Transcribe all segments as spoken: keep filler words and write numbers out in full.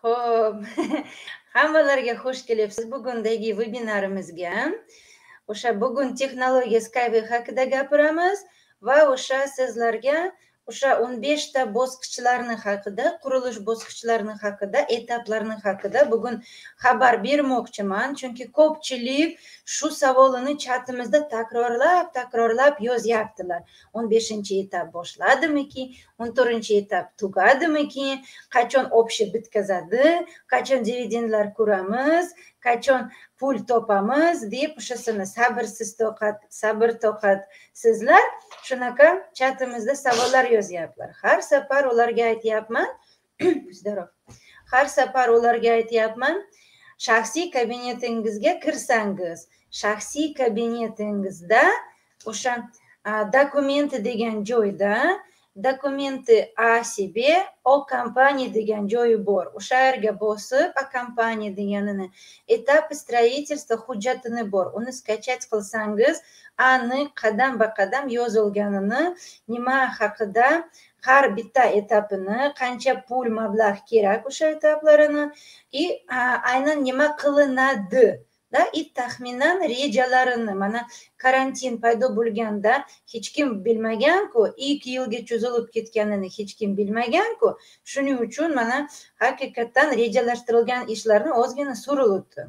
Xo'p, hammalarga xush kelibsiz bugundagi vebinarimizga. O'sha bugun texnologiya Skype haqida gapiramiz va o'sha sizlarga o'sha o'n besh ta bosqichlarni haqida, qurilish bosqichlarini haqida, etaplarni haqida bugun xabar bermoqchiman. Chunki ko'pchilik shu savolini chatimizda takrorlab, takrorlab yozyaptilar. o'n beshinchi etap boshladimiki, o'n to'rtinchi etap tugadimiki, qachon общий bitkazadi, qachon dividendlar ko'ramiz, qachon pul topamiz deb o'shasini sabrsiz toqat, sabr toqat sizlar shunaqa chatimizda savollar yozyaptilar. Har safar ularga aytyapman, Zdarov. Har safar ularga aytyapman, shaxsiy kabinetingizga kirsangiz, shaxsiy kabinetingizda o'sha dokumenti degan joyda dokumenti A себе, O kompaniya degan joyi bor. O'sha yerga bosib, A kompaniya deganini, etap строительства hujjatini bor. Uni skachat qilsangiz, aniq qadam ba qadam yozilganini, nima haqida, har bitta etapini, qancha pul mablag' kerak o'sha etaplarini, и aynan nima qilinadi. Da, и taxminan rejalarini, mana karantin paydo bo'lganda hech kim bilmagan-ku, ikki yilga cho'zilib ketganini hech kim bilmagan-ku. Shuning uchun mana haqiqatan rejalashtirilgan ishlarni ozgina surilibdi.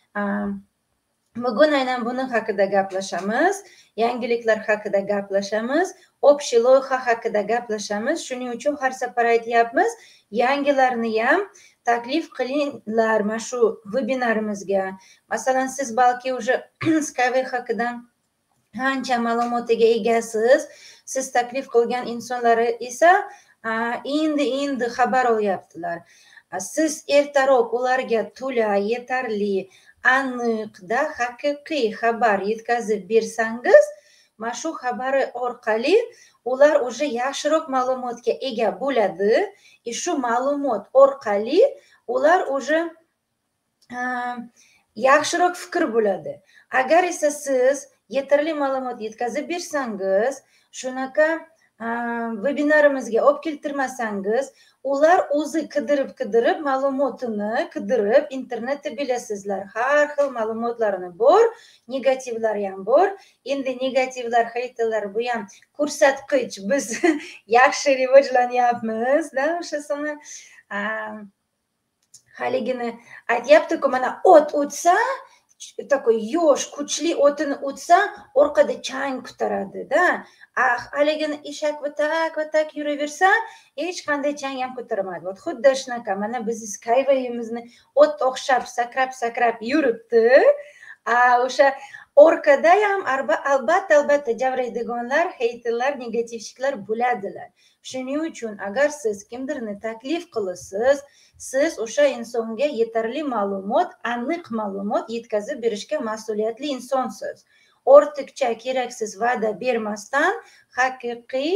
Bugun aynan buni haqida gaplashamiz, yangiliklar haqida gaplashamiz, общий loyiha haqida gaplashamiz. Shuning uchun har safar aytyapmiz, yangilarni ham taklif qilinglar mana shu webinarimizga. Masalan, siz balki уже Skype haqida ancha ma'lumotiga egasiz, siz taklif qilgan insonlar esa endi-endi xabar olyaptilar. Siz ertaroq ularga to'la, yetarli, aniqda haqiqiy xabar yetkazib bersangiz, mana shu xabari orqali ular уже yaxshiroq ma'lumotga ega bo'ladi. И shu ma'lumot orqali ular уже yaxshiroq fikr bo'ladi. Agar esa siz yetarli ma'lumot yetkazib bersangiz, shunaqa webinarimizga olib keltirmasangiz, ular o'zi qidirib-qidirib ma'lumotini qidirib, internetda bilasizlar, har xil ma'lumotlarni bor, negativlari ham bor. Endi negativlar, haytlar bu ham ko'rsatqich, biz yaxshi rivojlanyapmiz, da, o'shasini haligini aytyapti-ku, mana ot o'tsa, такой yosh, kuchli o'tini o'tsa, orqada chang ko'taradi-da. Haligini eshak vatak vatak yuraversa, hech qanday chang ham ko'tarmaydi. Вот xuddi shunaqa, mana biz Skype'imizni ot o'xshab sakrab-sakrab yuribdi. O'sha orqada ham albatta albatta javraydiganlar, heyterlar, negativshiklar bo'ladilar. Shuning uchun agar siz kimdirni taklif qilasiz, siz o'sha insonga yetarli ma'lumot, aniq ma'lumot yetkazib berishga mas'uliyatli insonsiz. Ortiqcha keraksiz va'da bermasdan haqiqiy,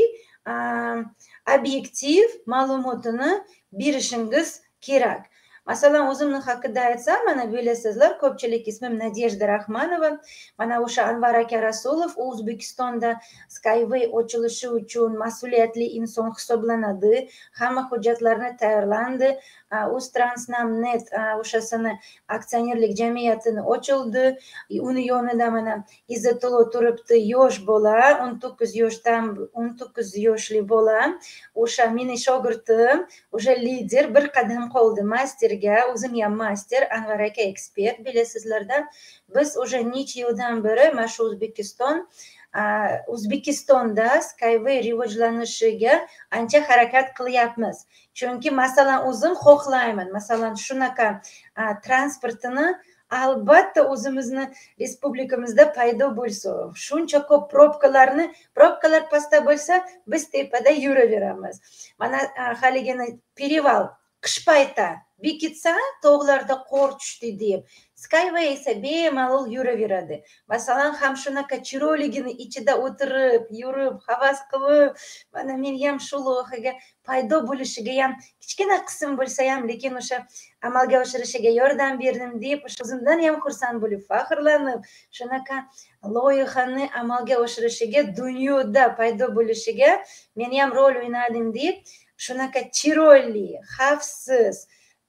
obyektiv ma'lumotini berishingiz kerak. Masalan, o'zimni haqida aytsam, mana bilasizlar, ko'pchilik ismim Nadejda Rahmanova. Mana o'sha Anvar aka Rasulov O'zbekistonda Skyway ochilishi uchun mas'uliyatli inson hisoblanadi. Hamma hujjatlarni tayyorlandi. Uztransnamnet o'shasini aksionerlik jamiyatini ochildi. Uni yonida mana Izzatullo turibdi, yosh bola, o'n to'qqiz yoshdan o'n to'qqiz yoshli bola. O'sha meni shogirdim, o'sha lider, bir qadam qoldi masterga. O'zim ham master, Anvar aka ekspert, bilasizlarda. Biz o'sha necha yildan beri mana shu O'zbekiston O'zbekistonda Skyway rivojlanishiga ancha harakat qilyapmiz. Chunki masalan o'zim xohlayman, masalan shunaqa transportini albatta o'zimizni respublikamizda paydo bo'lsa, shuncha ko'p probkalarni, probkalar pastda bo'lsa, biz tepada yuraveramiz. Mana haligini Perival qish payti bekitsa, tog'larda qor tushdi deb, Skyway esa bemalol yuraveradi. Masalan, ham shunaqa chiroyligini ichida o'tirib, yurib, havas qilib, mana men ham shu loyihaga paydo bo'lishiga ham kichkina qism bo'lsa ham, lekin o'sha amalga oshirishiga yordam berdim deb, o'sha o'zimdan ham xursand bo'lib, faxrlanib, shunaqa loyihani amalga oshirishiga, dunyoda paydo bo'lishiga men ham rol o'ynadim deb, shunaqa chiroyli, xavfsiz,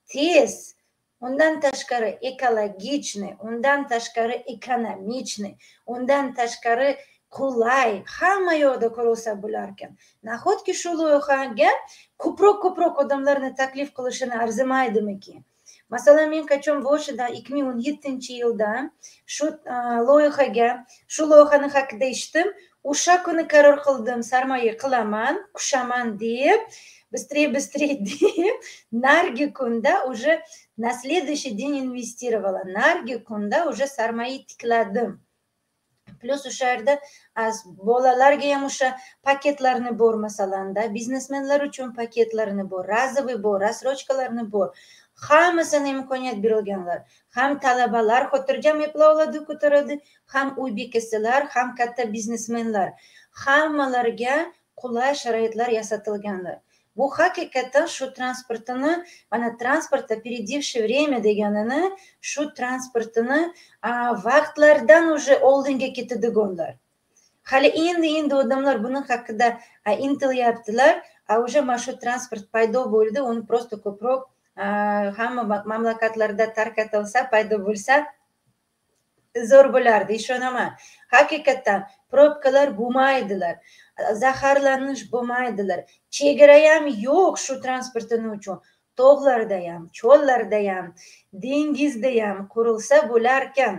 tez, undan tashqari ekologichniy, undan tashqari ekonomichniy, undan tashqari qulay, hamma yoqda ko'rilsa bo'larkan. Nahotki shu loyihaga ko'proq ko'proq odamlarni taklif qilishini arzimaydimikin? Masalan, men qachon boshida ikki ming o'n yettinchi yilda shu loyihaga, shu loyihani haqida eshitdim, o'sha kuni qaror qildim, sarmoya qilaman, kushaman deb, быстрее, быстрее deb, narigi kunda уже на следующий день инвестировала. Narigi kunda уже sarmoya tikladim. Plus o'sha yerda bolalarga ham o'sha paketlarni bor, masalanda biznesmenlar uchun paketlarni bor, razовый bor, рассрочкаларni bor. Hammasini imkoniyat berilganlar. Ham talabalar xotirjam eplay oladi, ko'taradi, ham uy bekasilar, ham katta biznesmenlar. Hammalarga qulay sharoitlar yasatilganlar. Bu haqiqatan shu transportini, mana transport опередивший время deganini, shu transportini vaqtlardan уже oldinga ketadiganlar. Hali endi-endi odamlar buni haqida intilyaptilar, a уже mana shu transport paydo bo'ldi, uni просто ko'proq hamma mamlakatlarda tarqatilsa, paydo bo'lsa zo'r bo'lardi, ishonaman. Haqiqatan probkalar bo'lmaydilar, zaharlanish bo'lmaydilar. Chegara ham yo'q shu transportini uchun. Tog'larda ham, cho'llarda ham, dengizda ham qurilsa bo'larkan.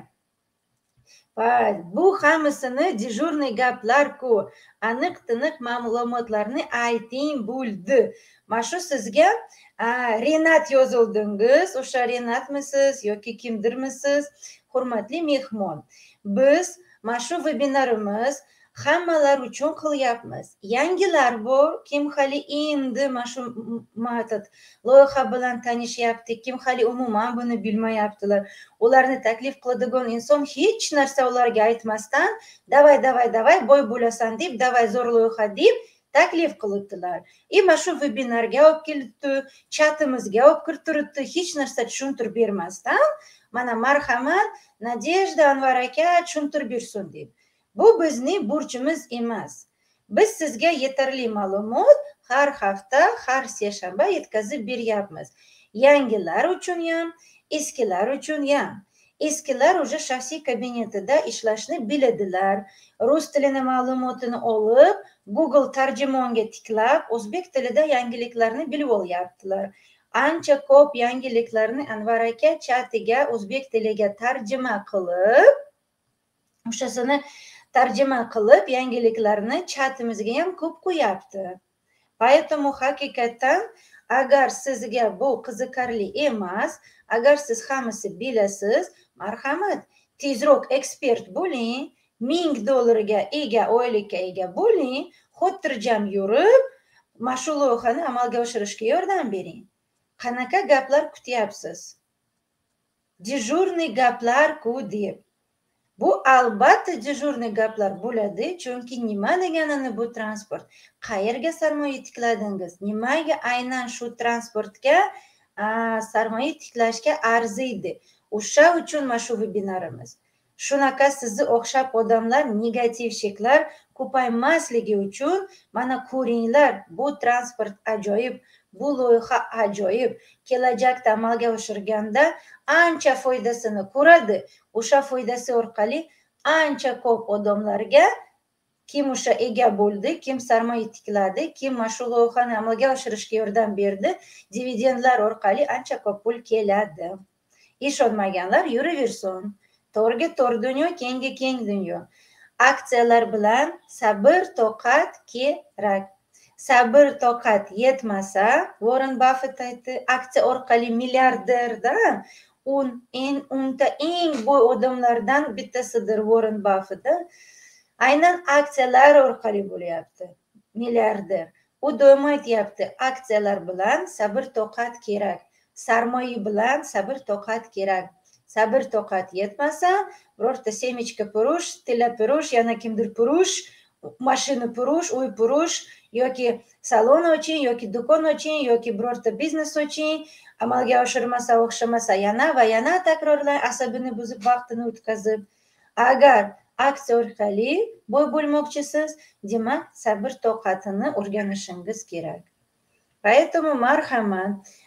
Bu hammasini dejurniy gaplar-ku, aniq-tiniq ma'lumotlarni ayting bo'ldi. Mana shu sizga Renat yozildingiz, o'sha Renatmisiz yoki kimdirmisiz? Hurmatli mehmon, biz mana shu webinarimiz hammalar uchun qilyapmiz. Yangilar bor, kim hali endi mana shu loyiha bilan tanishyapti, kim hali umuman buni bilmayaptilar. Ularni taklif qiladigan inson hech narsa ularga aytmasdan, davay, davay, davay, boy bo'lasan deb, davay zo'r loyiha deb taklif qilibdilar. И mana shu webinarga olib kelibdi, chatimizga olib kirtiribdi, hech narsa tushuntirib bermasdan, mana marhamat, Nadejda Anvar aka tushuntirib bersin deb. Bu bizning burchimiz emas. Biz sizga yetarli ma'lumot har hafta, har seshanba yetkazib beryapmiz. Yangilar uchun ham, eskilar uchun ham. Eskilar уже shaxsiy kabinetida ishlashni biladilar. Rus tilini ma'lumotini olib, Google tarjimonga tiklab, o'zbek tilida yangiliklarni bilib olyaptilar. Ancha ko'p yangiliklarni Anvar aka chatiga o'zbek tiliga tarjima qilib, o'shasini tarjima qilib, yangiliklarni chatimizga ham ko'p qo'yapti. Поэтому haqiqatan agar sizga bu qiziqarli emas, agar siz hammasi bilasiz, marhamat, tezroq ekspert bo'ling, ming dollarga ega, oylikka ega bo'ling, xotirjam yurib, mana shu loyihani amalga oshirishga yordam bering. Qanaqa gaplar kutyapsiz? Dejurniy gaplar-ku deb. Bu albatta dejurniy gaplar bo'ladi, chunki nima deganini bu transport? Qayerga sarmoya tikladingiz? Nimaga aynan shu transportga sarmoya tiklashga arziydi? O'sha uchun mana shu webinarimiz. Shunaqa sizni o'xshab odamlar, negativshiklar ko'paymasligi uchun mana ko'ringlar, bu transport ajoyib, bu loyiha ajoyib. Kelajakda amalga oshirganda ancha foydasini ko'radi. O'sha foydasi orqali ancha ko'p odamlarga kim o'sha ega bo'ldi, kim sarmoya tikladi, kim mana shu loyihani amalga oshirishga yordam berdi, dividendlar orqali ancha ko'p pul keladi. Ishonmaganlar yuraversin. To'rga to'r dunyo, kengga keng dunyo. Aksiyalar bilan sabr, toqat kerak. Sabr, toqat yetmasa, Warren Buffett aytdi, aksiya orqali milliarderdan, un eng unta eng boy odamlardan bittasidir Warren Buffett. Aynan aksiyalar orqali bo'lyapti milliarder. U doim aytyapti, aksiyalar bilan sabr, toqat kerak. Sarmoya bilan sabr, toqat kerak. Sabr, toqat yetmasa, birorta semechka purush, tilla purush, yana kimdir purush, mashina purush, uy purush, yoki salon oching, yoki do'kon oching, yoki birorta biznes oching, amalga oshirmasa, o'xshamasa, yana va yana takrorlang, asabini buzib, vaqtini o'tkazib. Agar aksiya orqali boy bo'lmoqchisiz, demak, sabr, toqatini o'rganishingiz kerak. Поэтому marhamat,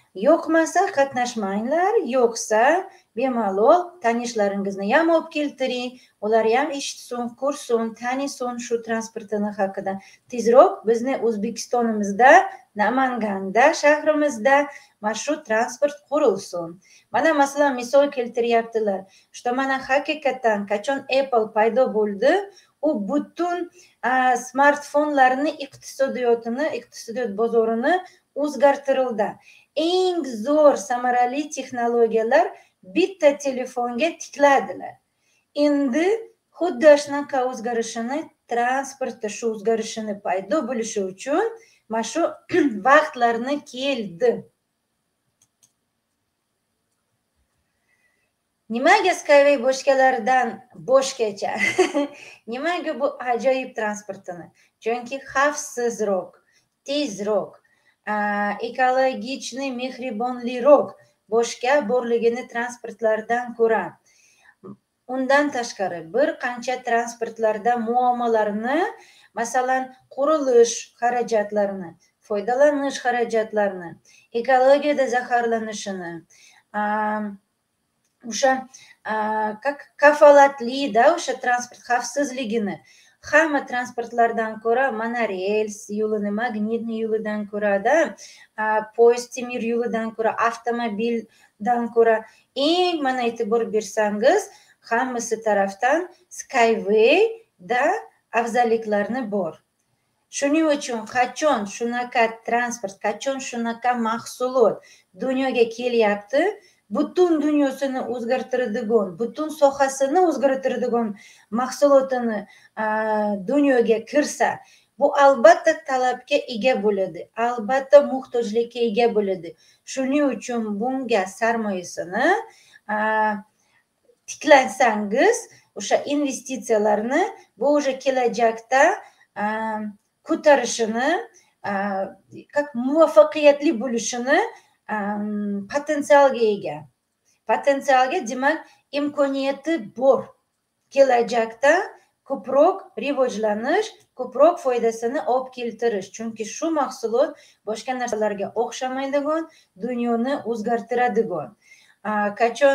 yo'qmasa qatnashmanglar, yo'qsa bemalol tanishlaringizni ham olib keltiring, ular ham eshitsin, ko'rsin, tanisin shu transportini haqida. Tezroq bizni O'zbekistonimizda, Namanganda shahrimizda mana shu transport qurilsin. Mana masalan misol keltiryaptilar. Что mana haqiqatan qachon Apple paydo bo'ldi, u butun smartfonlarni iqtisodiyotini, iqtisodiyot bozorini o'zgartirildi. Eng zo'r samarali texnologiyalar bitta telefonga tikladilar. Endi xuddi shunaqa o'zgarishini, transportda shu o'zgarishini paydo bo'lishi uchun mana shu vaqtlarni keldi. Nimaga Skyway boshqalardan boshqacha? Nimaga bu ajoyib transportini? Chunki xavfsizroq, tezroq, ekologichniy, mehribonliroq boshqa borligini transportlardan ko'ra. Undan tashqari bir qancha transportlarda muammolarni, masalan, qurilish xarajatlarini, foydalanish xarajatlarini, ekologiyada zaharlanishini, o'sha kafolatli-da o'sha transport xavfsizligini hamma transportlardan ko'ra, monorels yo'lini, magnitniy yo'lidan ko'ra-da, poyezd temir yo'lidan ko'ra, avtomobildan ko'ra eng mana e'tibor bersangiz, hammasi tarafdan Skywayda afzalliklarni bor. Shuning uchun qachon shunaqa transport, qachon shunaqa mahsulot dunyoga kelyapti, butun dunyosini o'zgartiradigan, butun sohasini o'zgartiradigan mahsulotini dunyoga kirsa, bu albatta talabga ega bo'ladi, albatta muhtojlikka ega bo'ladi. Shuning uchun bunga sarmoyasini tiklansangiz, o'sha investitsiyalarni bu o'sha kelajakda ko'tarishini, muvaffaqiyatli bo'lishini potensialga ega. Potensialga, demak, imkoniyati bor. Kelajakda ko'proq rivojlanish, ko'proq foydasini olib keltirish. Chunki shu mahsulot boshqa narsalarga o'xshamaydigan, dunyoni o'zgartiradigan. Qachon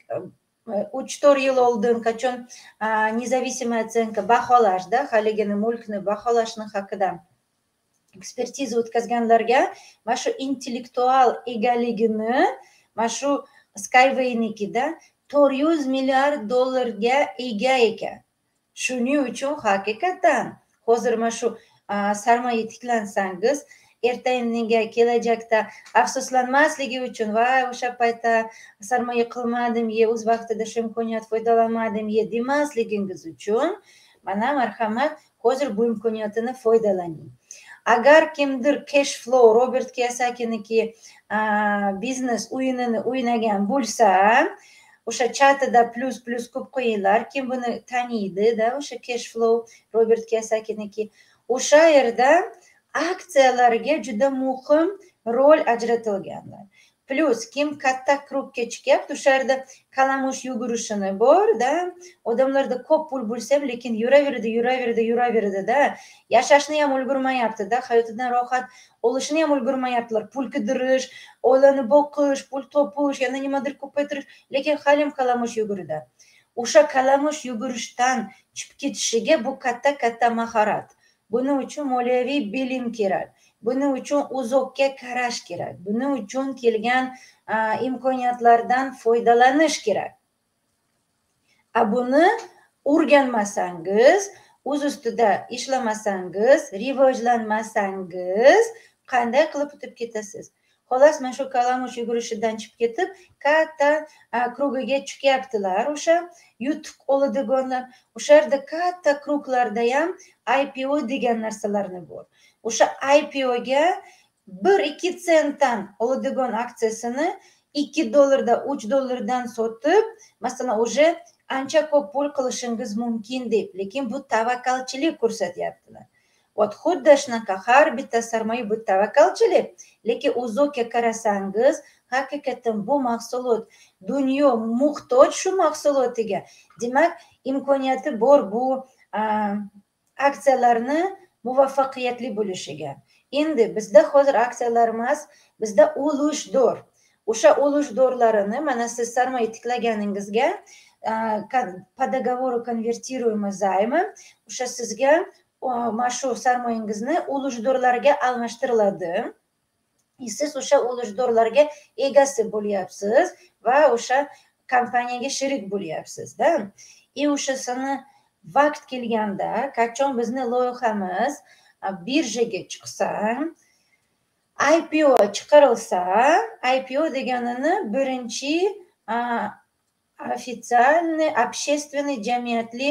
uch to'rt yil oldin, qachon независимая оценка baholashda, haligini mulkni baholashni haqida ekspertiza o'tkazganlarga mana shu intellektual egaligini, mana shu Skywaynikida to'rt yuz milliard dollarga ega ekan. Shuning uchun haqiqatan hozir mana shu sarmoya tiklansangiz, ertaga kelajakda afsuslanmasligi uchun va o'sha paytda sarmoya qilmadim, ye o'z vaqtida shu imkoniyat foydalanmadim, ye demasligingiz uchun mana marhamat, hozir bu imkoniyatini foydalaning. Agar kimdir cash flow, Robert Kiyosakiniki biznes o'yinini o'ynagan bo'lsa, o'sha chatida plus plus ko'p qo'yinglar, kim buni taniydi-da, o'sha cash flow, Robert Kiyosakiniki. O'sha yerda aksiyalarga juda muhim rol ajratilganlar. Plus kim katta krugga chiqyapti, o'sha yerda kalamush yugurishini bor-da, odamlarda ko'p pul bo'lsa ham, lekin yuraverdi, yuraverdi, yuraverdi-da, yashashni ham ulgurmayapti-da, hayotidan rohat olishni ham ulgurmayaptilar. Pul qidirish, oilani boqish, pul topish, yana nimadir ko'paytirish, lekin halim kalamush yugurdi. O'sha kalamush yugurishdan chiqib ketishiga bu katta-katta mahorat. Buning uchun moliyaviy bilim kerak. Buning uchun uzoqqa qarash kerak. Buning uchun kelgan imkoniyatlardan foydalanish kerak. A buni o'rganmasangiz, o'z ustida ishlamasangiz, rivojlanmasangiz, qanday qilib o'tib ketasiz? Xolos, mana shu kalamush yugurishidan chiqib ketib, katta krugiga chiqyaptilar, o'sha yutuq oladiganlar. O'sha yerda katta kruglarda ham I P O degan narsalarni bor. O'sha I P O'ga bir ikki sentdan oladigan aksiyasini ikki dollarda, uch dollardan sotib, masalan, o'sha ancha ko'p pul qilishingiz mumkin deb, lekin bu tavakkalchilik ko'rsatyaptilar. Ot xuddi shunaqa har bitta sarmoya bu tavakkalchilik, lekin uzoqqa qarasangiz, haqiqatan bu mahsulot dunyo muhtoj shu mahsulotiga. Demak, imkoniyati bor bu aksiyalarni muvaffaqiyatli bo'lishiga. Endi bizda hozir aksiyalar emas, bizda ulush dor. O'sha ulush dorlarini mana siz sarmoya tiklaganingizga по договору конвертируемый займы o'sha sizga mana shu sarmoyangizni ulush dorlarga almashtiriladi. Siz o'sha ulush dorlarga egasi bo'lyapsiz va o'sha kompaniyaga sherik bo'lyapsiz-da. E o'shasini vaqt kelganda, qachon bizni loyihamiz birjaga chiqsa, I P O chiqarilsa, I P O deganini birinchi официальный общественный jamiyatli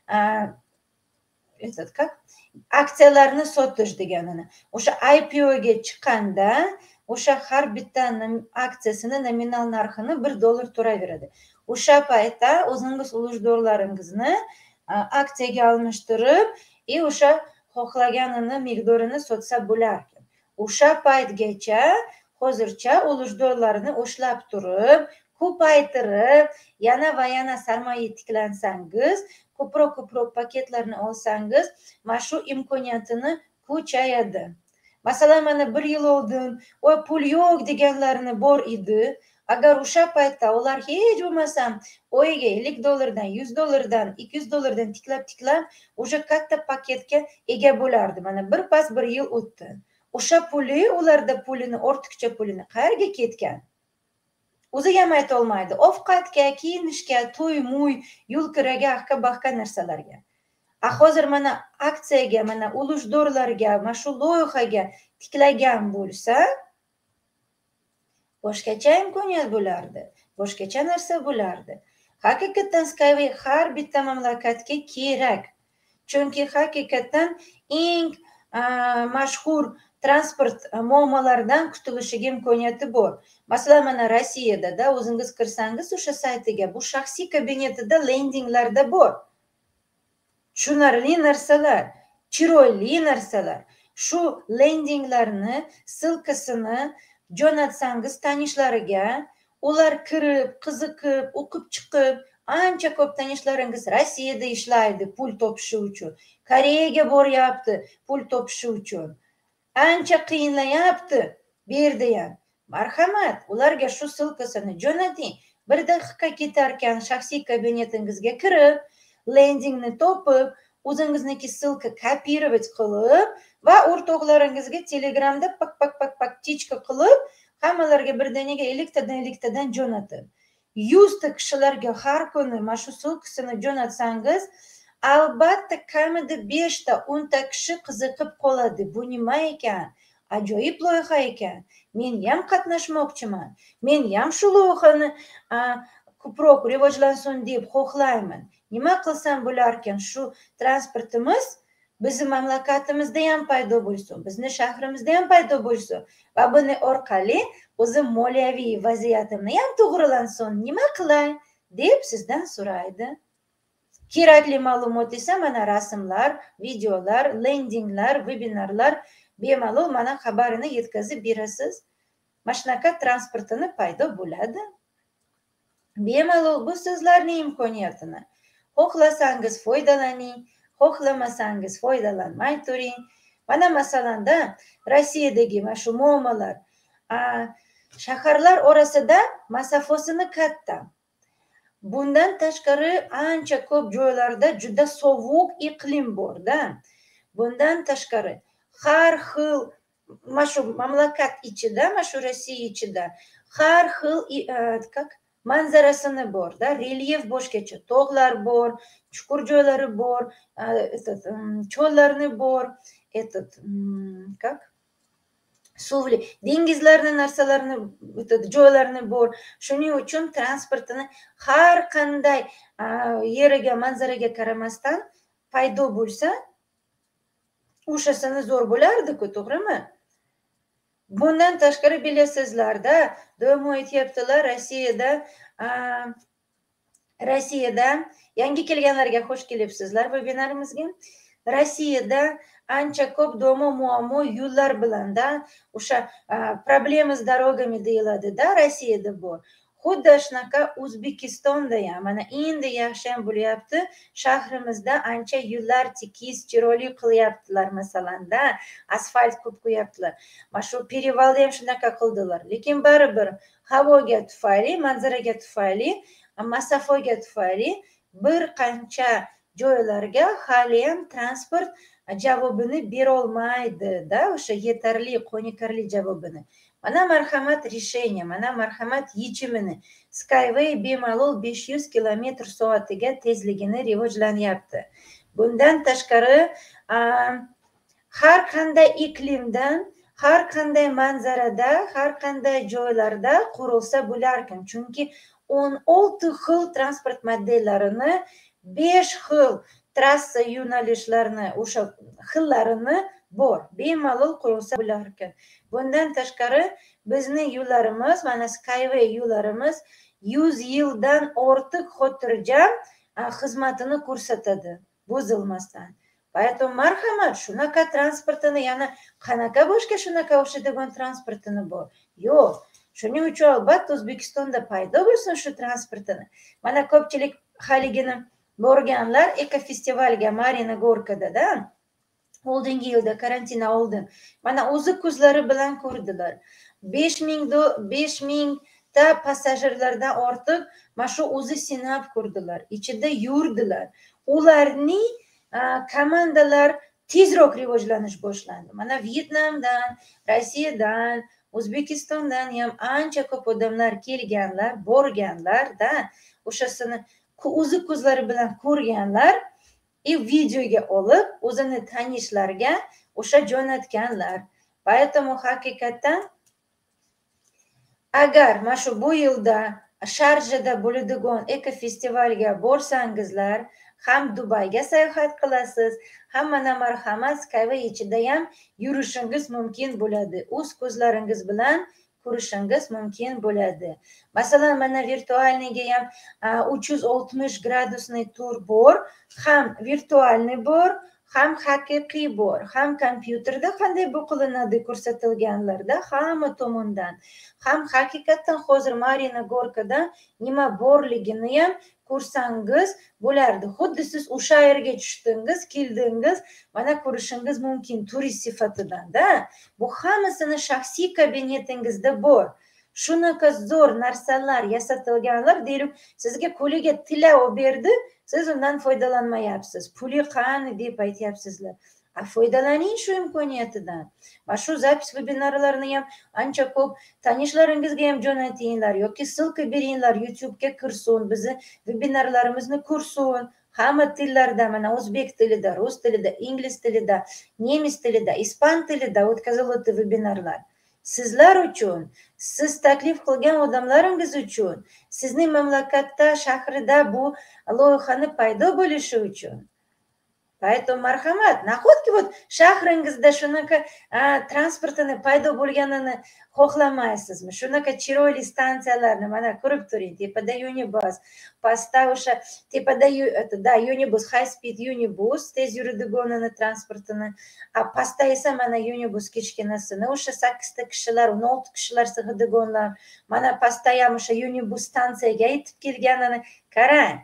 этот как aksiyalarni sotish deganini. O'sha I P O ga chiqqanda, o'sha har bitta aksiyasini nominal narxini bir dollar turaveradi. O'sha paytda o'zingiz ulush dorlaringizni aksiyaga almashtirib, e o'sha xohlaganini miqdorini sotsa bo'lar ekan. O'sha paytgacha hozircha ulush dorlarini o'shlab turib, ko'paytirib, yana va yana sarmoya tiklansangiz, ko'proq ko'proq paketlarni olsangiz, mana shu imkoniyatini kuchayadi. Masalan, mana bir yil oldin "Voy, pul yo'q" deganlarini bor edi. Agar o'sha paytda ular hech bo'lmasam oyiga ellik dollardan, yuz dollardan, ikki yuz dollardan tiklab-tiklab o'sha katta paketga ega bo'lardi. Mana bir pas bir yil o'tdi. O'sha puli, ularda pulini, ortiqcha pulini qayerga ketgan? O'zi ham ayta olmaydi. Ovqatga, kiyinishga, to'y-mo'y, yo'l-kiraga, ahqa-bahqa narsalarga. A hozir mana aksiyaga, mana ulush dorlarga, mana shu loyihaga tiklagan bo'lsa, boshqacha imkoniyat bo'lardi, boshqacha narsa bo'lardi. Haqiqatan Skyway har bitta mamlakatga kerak. Chunki haqiqatan eng mashhur transport muammolaridan qutulishiga imkoniyati bor. Masalan, mana Rossiyada o'zingiz kirsangiz o'sha saytiga, bu shaxsiy kabinetida lendinglarda bor. Tushunarli narsalar, chiroyli narsalar. Shu lendinglarni, silkasini jo'natsangiz tanishlariga, ular kirib, qiziqib, o'qib chiqib, ancha ko'p tanishlaringiz Rossiyada ishlaydi pul topishi uchun, Koreyaga boryapti pul topishi uchun. Ancha qiyinlayapti bu yerda ham. Marhamat, ularga shu silkasini jo'nating. Bir daqiqa ketarkan shaxsiy kabinetingizga kirib, lendingni topib, o'zingizniki silka kopировать qilib va o'rtoqlaringizga Telegramda pak pak pak pak tichka qilib, hammalarga birdaniga elliktadan elliktadan jo'natib. yuzta kishilarga har kuni mana shu silkasini jo'natsangiz, albatta kamida beshta, o'nta kishi qiziqib qoladi. Bu nima ekan? Ajoyib loyiha ekan. Men ham qatnashmoqchiman. Men ham shu loyihani ko'proq rivojlansin deb xohlayman. Nima qilsam bo'larkan? Shu transportimiz bizning mamlakatimizda ham paydo bo'lsin, bizning shahrimizda ham paydo bo'lsin va buni orqali o'zim moliyaviy vaziyatimni ham to'g'rilansin. Nima qilay deb sizdan so'raydi. Kerakli ma'lumot esa mana rasmlar, videolar, lendinglar, vebinarlar bemalol mana xabarini yetkazib berasiz. Mana shunaqa transportini paydo bo'ladi. Bemalol bu sizlarning imkoniyatini. Xohlasangiz foydalaning, xohlamasangiz foydalanmay turing. Mana masalanda Rossiyadagi mana shu muammolar, shaharlar orasida masofasini katta. Bundan tashqari ancha ko'p joylarda juda sovuq iqlim bor-da. Bundan tashqari har xil mana shu mamlakat ichida, mana shu Rossiya ichida har xil как manzarasini bor-da, relyef boshqacha, tog'lar bor, chuqur joylari bor, этот cho'llarni bor, этот как suvli dengizlarni narsalarni, joylarni bor. Shuning uchun transportini har qanday yeriga, manzaraga qaramasdan paydo bo'lsa, o'shasini zo'r bo'lardi-ku, to'g'rimi? Bundan tashqari bilasizlarda, doimo aytyaptilar, Rossiyada Rossiyada yangi kelganlarga xush kelibsizlar webinarimizga. Rossiyada ancha ko'p doimo muammo yo'llar bilan-da, o'sha problema с дорогами deyiladi-da, Rossiyada bor. xuddi shunaqa O'zbekistonda ham mana endi yaxshi ham bo'lyapti. Shahrimizda ancha yo'llar tekis, chiroyli qilyaptilar masalanda, asfalt ko'p qo'yaptilar. Mana shu Perivalda ham shunaqa qildilar. Lekin baribir havoga tufayli, manzaraga tufayli, masofaga tufayli bir qancha joylarga hali ham transport javobini berolmaydi-da, o'sha yetarli, qoniqarli javobini. Mana marhamat решение, mana marhamat yechimini. Skyway bemalol besh yuz kilometr soatiga tezligini rivojlanyapti. Bundan tashqari har qanday iqlimdan, har qanday manzarada, har qanday joylarda qurilsa bo'larkan. Chunki o'n olti xil transport modellarini, besh xil trassa yo'nalishlarini, o'sha xillarini bor. Bemalol qurilsa bo'larkan. Bundan tashqari bizni yo'llarimiz, mana Skyway yo'llarimiz yuz yildan ortiq xotirjam xizmatini ko'rsatadi, buzilmasdan. Поэтому marhamat, shunaqa transportini yana qanaqa boshqa shunaqa o'xshaydigan transportini bor? Yo'q. Shuning uchun albatta O'zbekistonda paydo bo'lsin shu transportini. Mana ko'pchilik haligini borganlar ekofestivalga Marina Gorkada-da, oldingi yilda karantin oldin. Mana o'zi ko'zlari bilan ko'rdilar. besh ming ta passajirlardan ortiq mana shu o'zi sinab ko'rdilar. Ichida yurdilar. Ularning komandalar tezroq rivojlanish boshlandi. Mana Vyetnamdan, Rossiyadan, O'zbekistondan ham ancha ko'p odamlar kelganlar, borganlar-da, o'shasini o'zi ko'zlari bilan ko'rganlar, и videoga olib, o'zini tanishlarga o'sha jo'natganlar. Поэтому haqiqatan agar mana shu bu yilda Sharjada bo'ladigan ekofestivalga borsangizlar, ham Dubayga sayohat qilasiz, ham mana marhamat Skyway ichida ham yurishingiz mumkin bo'ladi. O'z ko'zlaringiz bilan ko'rishingiz mumkin bo'ladi. Masalan, mana virtualniga ham uch yuz oltmish gradusli tur bor, ham virtualni bor, ham haqiqiy bor, ham kompyuterda qanday bu qilinadi ko'rsatilganlarda hamma tomondan, ham haqiqatan hozir Marina Gorkada nima borligini ham ko'rsangiz bo'lardi. Xuddi siz o'sha yerga tushdingiz, keldingiz, mana ko'rishingiz mumkin turist sifatidan-da. Bu hammasini shaxsiy kabinetingizda bor. Shunaqa zo'r narsalar yasatilganlar, deylik, sizga qo'liga tilov berdi, siz undan foydalanmayapsiz. Puli qani deb aytyapsizlar. A foydalaning shu imkoniyatidan. Va shu zapis webinarlarni ham ancha ko'p tanishlaringizga ham jo'natinglar yoki ссылка beringlar, YouTube'ga kirsin, bizni webinarlarimizni ko'rsin. Hamma tillarda, mana o'zbek tilida, rus tilida, ingliz tilida, nemis tilida, ispan tilida o'tkaziladi webinarlar. Sizlar uchun, siz taklif qilgan odamlaringiz uchun, sizning mamlakatda, shahrida bu loyihani paydo bo'lishi uchun. Поэтому marhamat, nahotki вот shahringizda shunaqa transportini paydo bo'lganini xohlamaysizmi? Shunaqa chiroyli stansiyalarni mana ko'rib turing. Tepada Unibus, pastda o'sha tepada da Unibus, high speed Unibus, tez yuradiganini transportini, a pastda esa mana Unibus kichkinasini, o'sha sakkizta kishilar, o'n olti kishilar sig'adiganlar, mana pastda ham o'sha Unibus stansiyaga yetib kelganini qarang.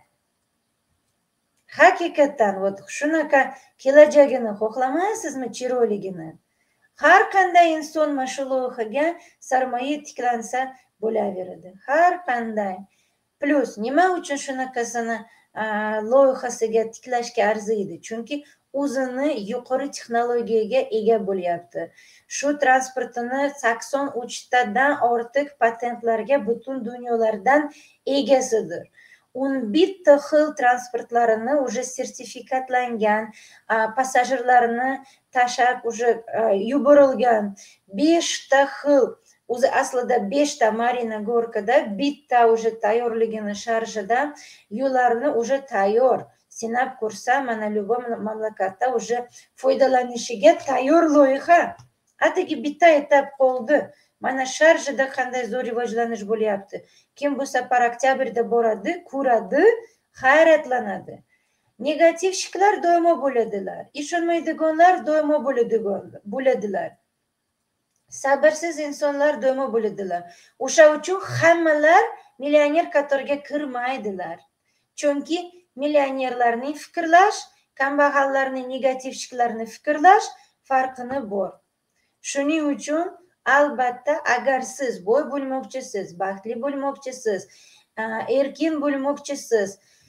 Haqiqatan вот shunaqa kelajagini xohlamaysizmi, chiroyligini? Har qanday inson mana shu loyihaga sarmoya tiklansa bo'laveradi. Har qanday. Plus nima uchun shunaqasini loyihasiga tiklashga arziydi? Chunki o'zini yuqori texnologiyaga ega bo'lyapti. Shu transportini sakson uchtadan ortiq patentlarga butun dunyolardan egasidir. o'n bitta xil transportlarini уже sertifikatlangan, passajirlarni tashab уже yuborilgan beshta xil, o'zi aslida beshta Marina Gorkada, bitta уже tayyorligini Sharjada, yo'llarni уже tayyor. Sinab ko'rsa, mana любой mamlakatda уже foydalanishiga tayyor loyiha. Atigi bitta etap qoldi. Mana Sharjada qanday zo'r rivojlanish bo'lyapti. Kim bu safar oktyabrda boradi, ko'radi, hayratlanadi. Negativshiklar doimo bo'ladilar. Ishonmaydiganlar doimo bo'ladilar. Sabrsiz insonlar doimo bo'ladilar. O'sha uchun hammalar millioner qatoriga kirmaydilar. Chunki millionerlarning fikrlash, kambag'allarning negativchiklarini fikrlash farqini bor. Shuning uchun albatta agar siz boy bo'lmoqchisiz, baxtli bo'lmoqchisiz, erkin bo'lmoqchisiz,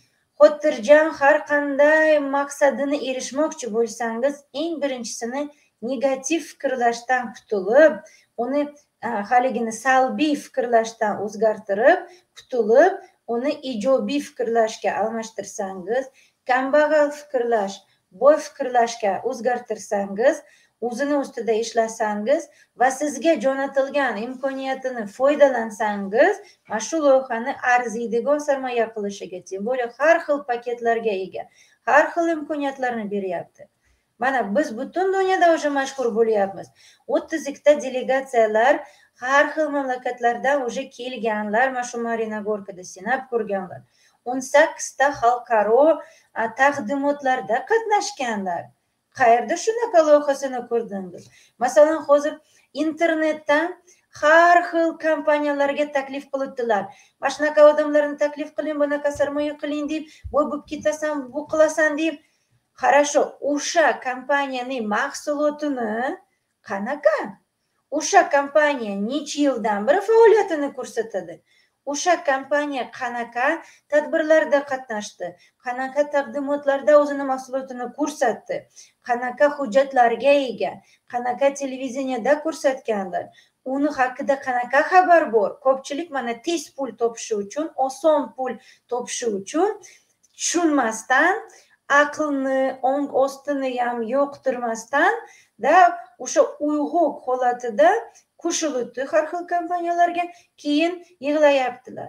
xotirjam har qanday maqsadini erishmoqchi bo'lsangiz, eng birinchisini negativ fikrlashdan qutulib, uni haligini salbiy fikrlashdan o'zgartirib, qutulib, uni ijobiy fikrlashga almashtirsangiz, kambag'al fikrlash, boy fikrlashga o'zgartirsangiz, o'zini ustida ishlasangiz va sizga jo'natilgan imkoniyatini foydalansangiz, mana shu loyihani arziydigan sarmoya qilishiga, tем более har xil paketlarga ega, har xil imkoniyatlarni beryapti. Mana biz butun dunyoda уже mashhur bo'lyapmiz. o'ttiz ikkita delegatsiyalar har xil mamlakatlardan уже kelganlar, mana shu Marinogorkada sinab ko'rganlar. o'n sakkizta xalqaro taqdimotlarda qatnashganlar. Qayerda shunaqa loyihasini ko'rdingiz? Masalan, hozir internetdan har xil kompaniyalarga taklif qilibdilar. Mana shunaqa odamlarni taklif qiling, bunaqa sarmoya qiling deb, voy bu ketasan, bu qilasan deb. Qarasho, o'sha kompaniyaning mahsulotini qanaqa? O'sha kompaniya necha yildan beri faoliyatini ko'rsatadi. O'sha kompaniya qanaqa tadbirlarda qatnashdi, qanaqa taqdimotlarda o'zini mahsulotini ko'rsatdi, qanaqa hujjatlarga ega, qanaqa televideniyada ko'rsatganlar, uni haqida qanaqa xabar bor. Ko'pchilik mana tez pul topishi uchun, oson pul topishi uchun tushunmasdan, aqlni, ong ostini ham yo'qtirmasdan da o'sha uyg'oq holatida qo'shilibdi har xil kompaniyalarga, keyin yig'layaptilar.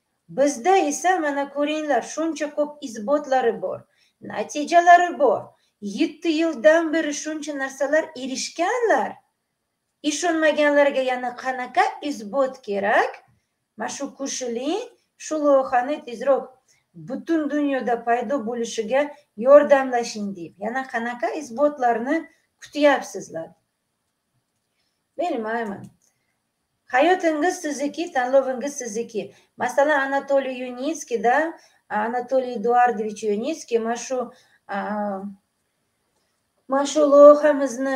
Bizda esa mana ko'ringlar, shuncha ko'p isbotlari bor, natijalari bor. yetti yildan beri shuncha narsalar erishganlar. Ishonmaganlarga yana qanaqa isbot kerak? Mana shu qo'shiling, shu loyihani tezroq butun dunyoda paydo bo'lishiga yordamlashing deb. Yana qanaqa isbotlarni kutyapsizlar? Bilmayman. Hayotingiz sizniki, tanlovingiz sizniki. Masalan, Anatoliy Yunitskiyda, Anatoliy Eduardovich Yunitskiy mana shu mana shu loyihamizni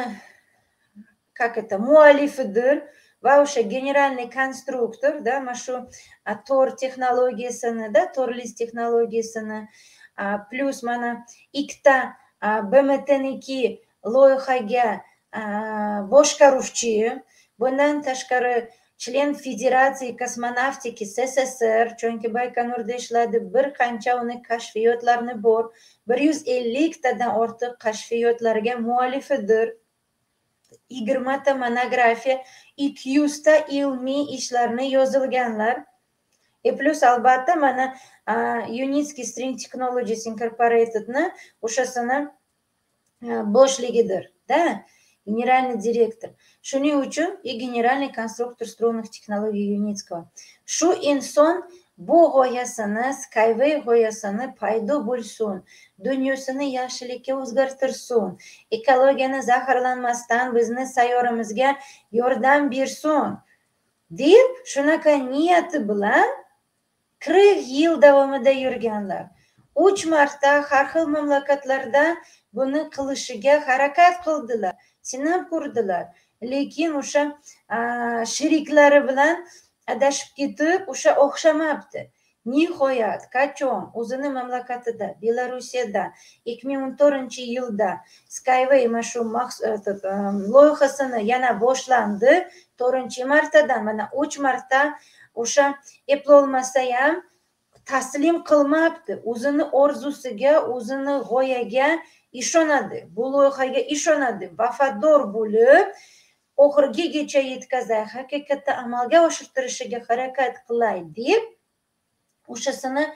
как это, muallifidir va o'sha generalniy konstruktor da mana shu tor texnologiyasini da, torlist texnologiyasini plus mana ikkita B M T'niki loyihaga boshqaruvchi, bundan tashqari член Federatsiya kosmonavtiki S S S R, chunki Baykonurda ishladi, bir qancha uni kashfiyotlarni bor, bir yuz elliktadan ortiq kashfiyotlarga muallifidir. yigirmata monografiya, ikki yuzta ilmiy ishlarni yozilganlar. E plus albatta mana Yunitskiy String Technologies Incorporatedni o'shasini boshligidir, da, generalniy direktor. Shuning uchun и generalniy konstruktor strunных texnologiy Yunitskiyga. Shu inson bu g'oyasini, Skyway g'oyasini paydo bo'lsin, dunyosini yaxshilikka o'zgartirsin, ekologiyani zaharlanmasdan bizni sayyoramizga yordam bersin deb shunaqa niyati bilan qirq yil davomida yurganlar. uch marta har xil mamlakatlarda buni qilishiga harakat qildilar, sinab ko'rdilar. Lekin o'sha sheriklari bilan adashib ketib, o'sha o'xshamabdi. Nihoyat qachon o'zini mamlakatida, Belarusiyada ikki ming o'n to'rtinchi yilda Skyway mana shu loyihasini yana boshlandi, to'rtinchi martadan mana uch marta o'sha eplolmasa ham taslim qilmabdi. O'zini orzusiga, o'zini g'oyaga ishonadi, bu loyihaga ishonadi, vafodor bo'lib, oxirigacha yetkazay, haqiqatda amalga oshirtirishiga harakat qilay deb o'shasini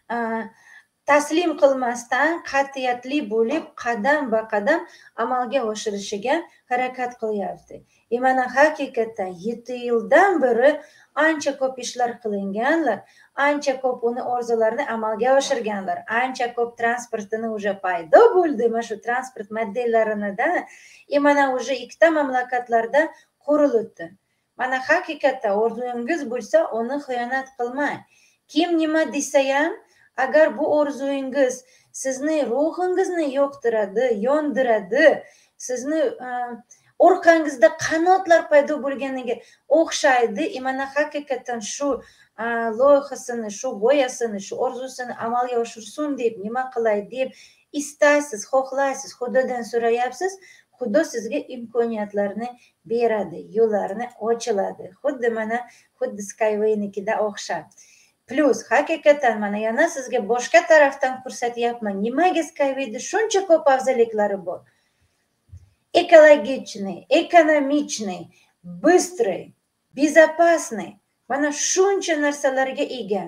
taslim qilmasdan qat'iyatli bo'lib qadam ba qadam amalga oshirishiga harakat qilyapti. E mana haqiqatdan yetti yildan beri ancha ko'p ishlar qilinganlar, ancha ko'p uni orzularini amalga oshirganlar, ancha ko'p transportini уже paydo bo'ldi, mana shu transport modellarini da, e mana уже ikkita mamlakatlarda qurilibdi. mana haqiqatda orzungiz bo'lsa, uni xiyonat qilmang. Kim nima desa ham, agar bu orzungiz sizni ruhingizni yoqtiradi, yondiradi, sizni orqangizda qanotlar paydo bo'lganiga o'xshaydi, mana haqiqatdan shu loyihasini, shu g'oyasini, shu orzusini amalga oshirsin deb, nima qilay deb istaysiz, xohlaysiz, Xudodan so'rayapsiz, Xudo sizga imkoniyatlarni beradi, yo'llarni ochiladi. Xuddi mana xuddi Skyway'nikida o'xshab. Plus haqiqatan mana yana sizga boshqa tarafdan ko'rsatyapman. Nimaga Skyway'da shuncha ko'p afzalliklari bor? Экологичный, ekonomichniy, быстрый, безопасный. Mana shuncha narsalarga ega.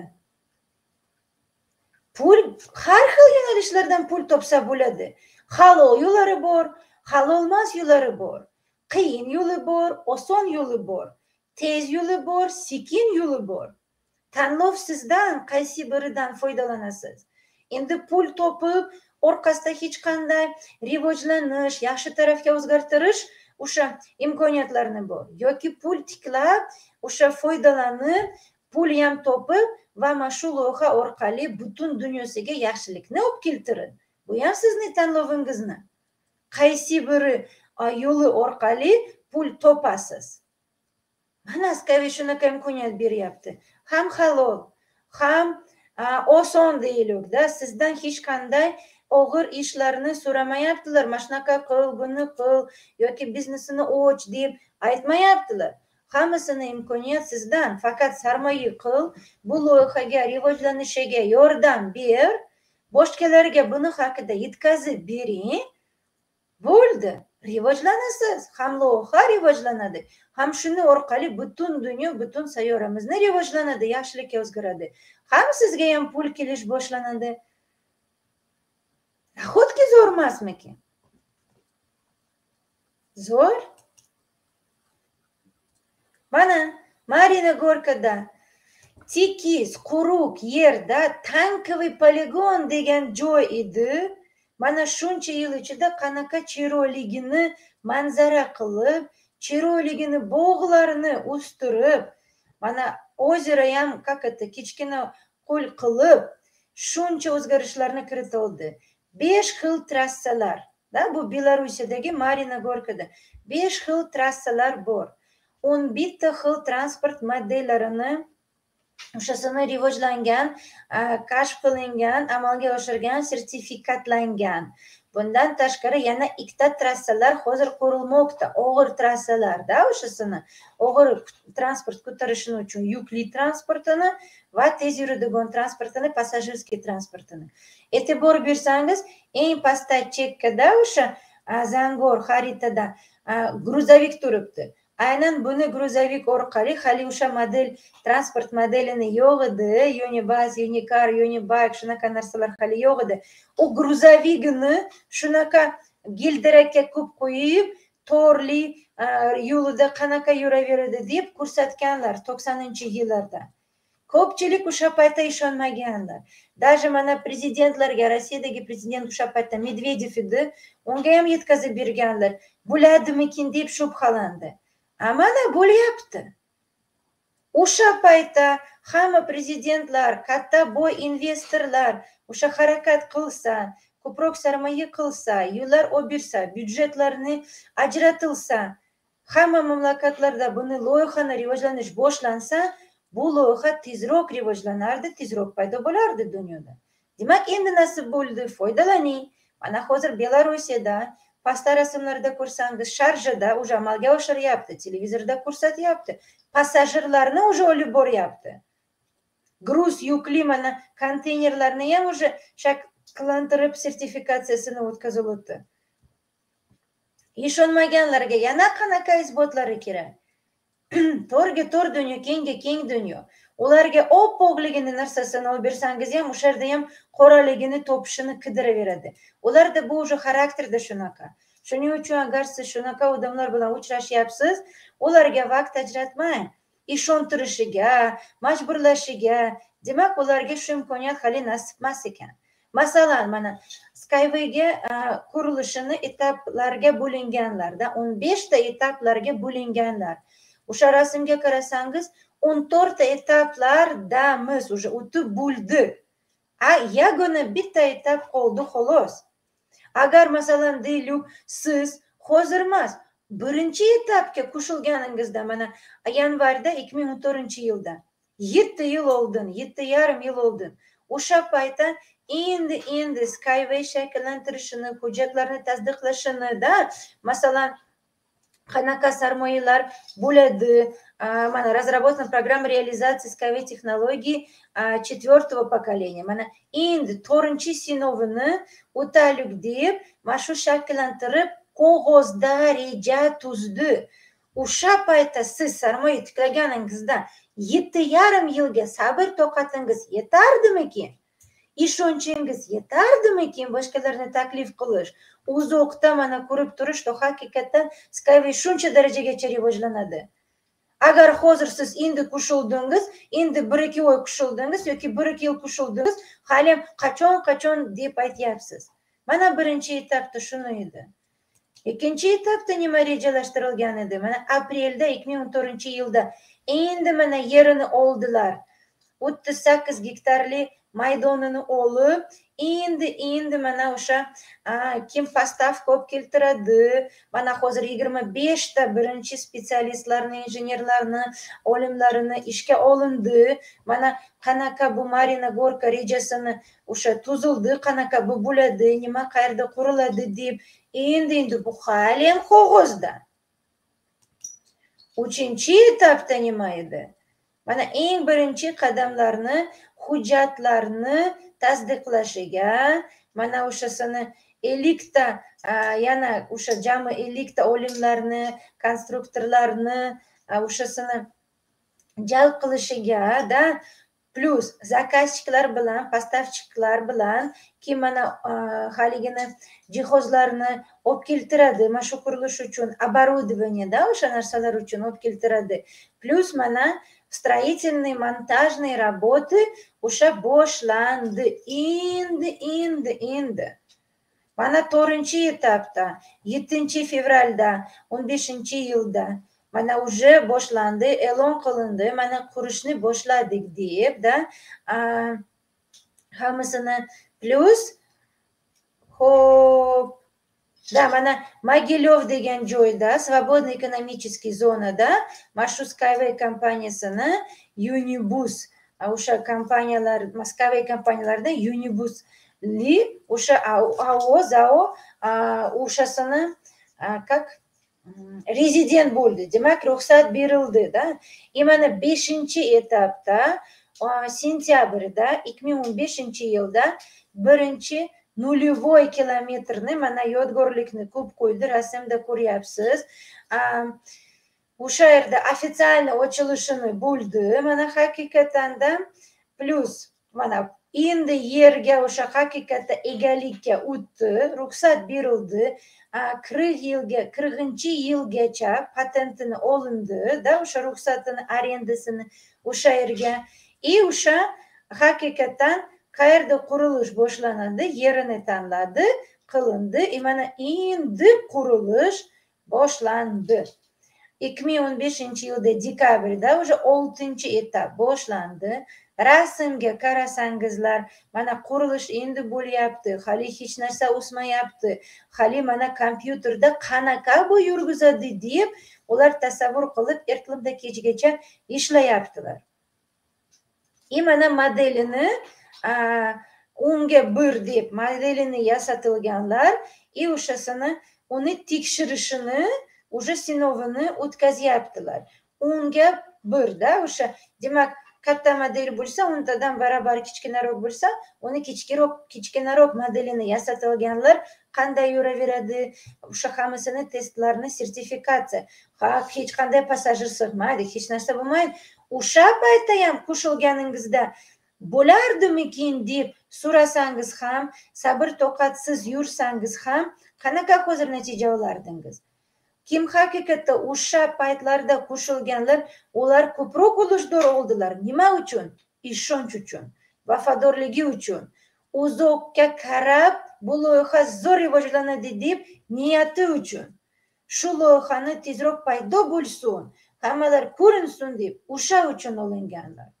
Pul har xil yo'nalishlardan pul topsa bo'ladi. Halol yo'llari bor, halol emas yo'llari bor. Qiyin yo'li bor, oson yo'li bor. Tez yo'li bor, sekin yo'li bor. Tanlov sizdan, qaysi biridan foydalanasiz. Endi pul topib, orqasida hech qanday rivojlanish, yaxshi tarafga o'zgartirish o'sha imkoniyatlarni bor. Yoki pul tiklab, o'sha foydalanib, pul ham topib va mana shu loyiha orqali butun dunyosiga yaxshilikni olib keltiradi. Bu ham sizning tanlovingizni. Qaysi biri yo'li orqali pul topasiz. Mana Skyway shunaqa imkoniyat beryapti. Ham halol, ham oson deylik-da, sizdan hech qanday og'ir ishlarni so'ramayaptilar. Mana shunaqa qil, buni qil yoki biznesini och deb aytmayaptilar. Hammasini imkoniyat sizdan, faqat sarmoya qil, bu loyihaga rivojlanishiga yordam ber, boshqalarga buni haqida yetkazib bering. Bo'ldi, rivojlanasiz, ham loyiha rivojlanadi, ham shuni orqali butun dunyo, butun sayyoramizni rivojlanadi, yaxshilikka o'zgaradi. Ham sizga ham pul kelish boshlanadi. Xuddi zo'r emasmikin? Zo'r? Mana Marina Gorkada tekis, quruq yerda tankoviy poligon degan joy edi. Mana shuncha yil ichida qanaqa chiroyligini manzara qilib, chiroyligini bog'larini o'stirib, mana ozero ham qaqati kichkina qo'l qilib, shuncha o'zgarishlarni kirita oldi. besh xil trassalar, da bu Belarusiyadagi Marina Gorkada besh xil trassalar bor. o'n bitta xil transport modellarini o'shasini rivojlangan, kashf qilingan, amalga oshirgan, sertifikatlangan. Bundan tashqari yana ikkita trassalar hozir qurilmoqda, og'ir trassalarda, o'shasini og'ir transport ko'tarishi uchun yukli transportini va tez yuradigan transportini, passajirskiy transportini. E'tibor bersangiz, eng pastda chekkada o'sha zangor xaritada gruzovik turibdi. Aynan buni gruzovik orqali hali o'sha model, transport modelini yo'q edi, Unibus, Unicar, Unibike, shunaqa narsalar hali yo'q edi. U gruzovigini shunaqa gildirakka ko'p qo'yib, to'rli yo'lida qanaqa yuraveradi deb ko'rsatganlar to'qsoninchi yillarda. Ko'pchilik o'sha paytda ishonmaganlar. Даже mana prezidentlarga, Rossiyadagi prezident o'sha paytda Medvedev edi, unga ham yetkazib berganlar. Bo'ladimikin deb shubhalandi. Amana bo'lyapti. O'sha paytda hamma prezidentlar, katta boy investorlar o'sha harakat qilsa, ko'proq sarmoya qilsa, yo'llar olib bersa, byudjetlarni ajratilsa, hamma mamlakatlarda buni loyihani rivojlanish boshlansa, bu loyiha tezroq rivojlanardi, tezroq paydo bo'lardi dunyoda. Demak, endi nasib bo'ldi, foydalaning. Mana hozir Belarusiyada pastda rasmlarda ko'rsangiz, Sharjada уже amalga oshiryapti, televizorda ko'rsatyapti, passajirlarni уже olib boryapti. Gruz yukli mana konteynerlarni ham уже shakllantirib sertifikatsiyasini o'tkazildi. Ishonmaganlarga yana qanaqa isbotlari kerak? To'rga to'rt dunyo, kengga keng dunyo. Ularga oppoqligini narsasini olib bersangiz ham, o'sha yerda ham qoraligini topishini qidiraveradi. Ularda bu o'sha xarakterda shunaqa. Shuning uchun agar siz shunaqa odamlar bilan uchrashyapsiz, ularga vaqt ajratmang. Ishontirishiga, majburlashiga, demak ularga shu imkoniyat hali nasib emas ekan. Masalan, mana Skyway'ga qurilishini etaplarga bo'linganlarda, o'n beshta etaplarga bo'linganlar. o'sha rasmga qarasangiz o'n to'rtta etaplardamiz, уже o'tib bo'ldi. A yagona bitta etap qoldi xolos. Agar masalan deylik siz hozir emas, birinchi etapga qo'shilganingizda, mana yanvarda ikki ming o'n to'rtinchi yilda yetti yil oldin, yetti yarim yil oldin, o'sha paytda endi endi Skyway shakllantirishini, hujjatlarni tasdiqlashini da, masalan, qanaqa sarmoyalar bo'ladi, mana разработана программа реализации Skyway технологий четвертого поколения. Mana endi to'rtinchi sinovini o'talik deb, mana shu shakllantirib qog'ozda reja tuzdi. O'sha paytda siz sarmoya tiklaganingizda yetti yarim yilga sabr toqatingiz yetardimikin? Ishonchingiz yetardimikin boshqalarni taklif qilish? Uzoqda mana ko'rib turish, to haqiqatdan Skyway shuncha darajagacha rivojlanadi. Agar hozir siz endi qo'shildingiz, endi bir ikki oy qo'shildingiz yoki bir ikki yil qo'shildingiz, hali ham qachon qachon deb aytyapsiz. Mana birinchi etapda shuni edi. Ikkinchi etapda nima rejalashtirilgan edi? Mana aprelda ikki ming o'n to'rtinchi yilda endi mana yerini oldilar. o'ttiz sakkiz gektarli maydonini olib, endi endi mana o'sha kim postavka olib keltiradi, mana hozir yigirma beshta birinchi spetsialistlarni, injenerlarni, olimlarini ishga olindi. Mana qanaqa bu Marina Gorka rejasini o'sha tuzildi, qanaqa bu bo'ladi, nima qayerda quriladi deb, endi endi bu hali ham qog'ozda. Uchinchi etapda nima edi? Mana eng birinchi qadamlarni, hujjatlarni tasdiqlashiga, mana o'shasini ellikta, yana o'sha jami ellikta olimlarni, konstruktorlarni o'shasini jalb qilishiga da, plus zakazchiklar bilan, postavchiklar bilan ki mana haligini jihozlarni olib keltiradi, mana shu qurilish uchun оборудование da, o'sha narsalar uchun olib keltiradi. Plus mana строительные, монтажные работы o'sha boshlandi. Endi, endi, endi. Mana to'rtinchi etapda, yettinchi fevralda, o'n beshinchi yilda mana уже boshlandi, e'lon qilindi, mana qurishni boshladik deb da, hammasini plus xo'p, da mana Mogilov degan joyda, свободный экономический zonada, mana shu Skyway kompaniyasini Unibus, o'sha kompaniyalar, Moskva kompaniyalarida Unibusli o'sha AO, ZAO o'shasini как rezident bo'ldi. Demak, ruxsat berildi da. E mana beshinchi etapda sentyabrda ikki ming o'n beshinchi yilda birinchi nulyovoy kilometrni, mana yodgorlikni ko'p qo'ydi, rasmda ko'ryapsiz. O'sha yerda ofitsialniy ochilishini bo'ldi. Mana haqiqatanda plus mana endi yerga o'sha haqiqatda egalikka o'tdi, ruxsat berildi. qirq yilga, qirqinchi yilgacha patentini olindi da, o'sha ruxsatini, arendasini o'sha yerga. E o'sha haqiqatdan qayerda qurilish boshlanadi, yerini tanladi, qilindi. E mana endi qurilish boshlandi. ikki ming o'n beshinchi yilda dekabrda o'sha oltinchi etap boshlandi. Rasmga qarasangizlar, mana qurilish endi bo'lyapti, hali hech narsa o'smayapti, hali mana kompyuterda qanaqa bu yurgizadi deb ular tasavvur qilib ertalabdan kechgacha ishlayaptilar. E mana modelini o'nga bir deb modelini yasatilganlar, e o'shasini uni tekshirishini, o'sha sinovini o'tkazyaptilar. o'nga bir da, o'sha demak katta model bo'lsa, o'ntadan barobar kichkinaroq bo'lsa, uni kichkinaroq kichkinaroq modelini yasatilganlar qanday yuraveradi? O'sha hammasini testlarni, sertifikatsiya, ha, hech qanday passajir sig'maydi, hech narsa bo'lmaydi. O'sha paytda ham qo'shilganingizda bo'lardimikin deb so'rasangiz ham, sabr toqatsiz yursangiz ham, qanaqa hozir natija olardingiz? Kim haqiqatda o'sha paytlarda qo'shilganlar, ular ko'proq ulushlar oldilar. Nima uchun? Ishonch uchun, vafodorligi uchun. Uzoqqa qarab bu loyiha zo'r rivojlanadi deb niyati uchun. Shu loyihani tezroq paydo bo'lsin, hammalar ko'rinsin deb o'sha uchun olinganlar.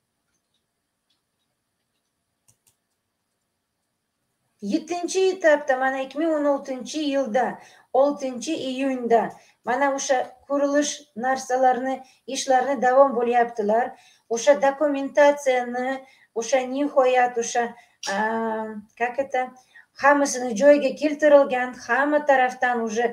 yettinchi etapda mana ikki ming o'n oltinchi yilda oltinchi iyunda mana o'sha qurilish narsalarini ishlarni davom bo'lyaptilar. O'sha dokumentatsiyani o'sha nihoyat o'sha как это hammasini joyiga keltirilgan, hamma tarafdan уже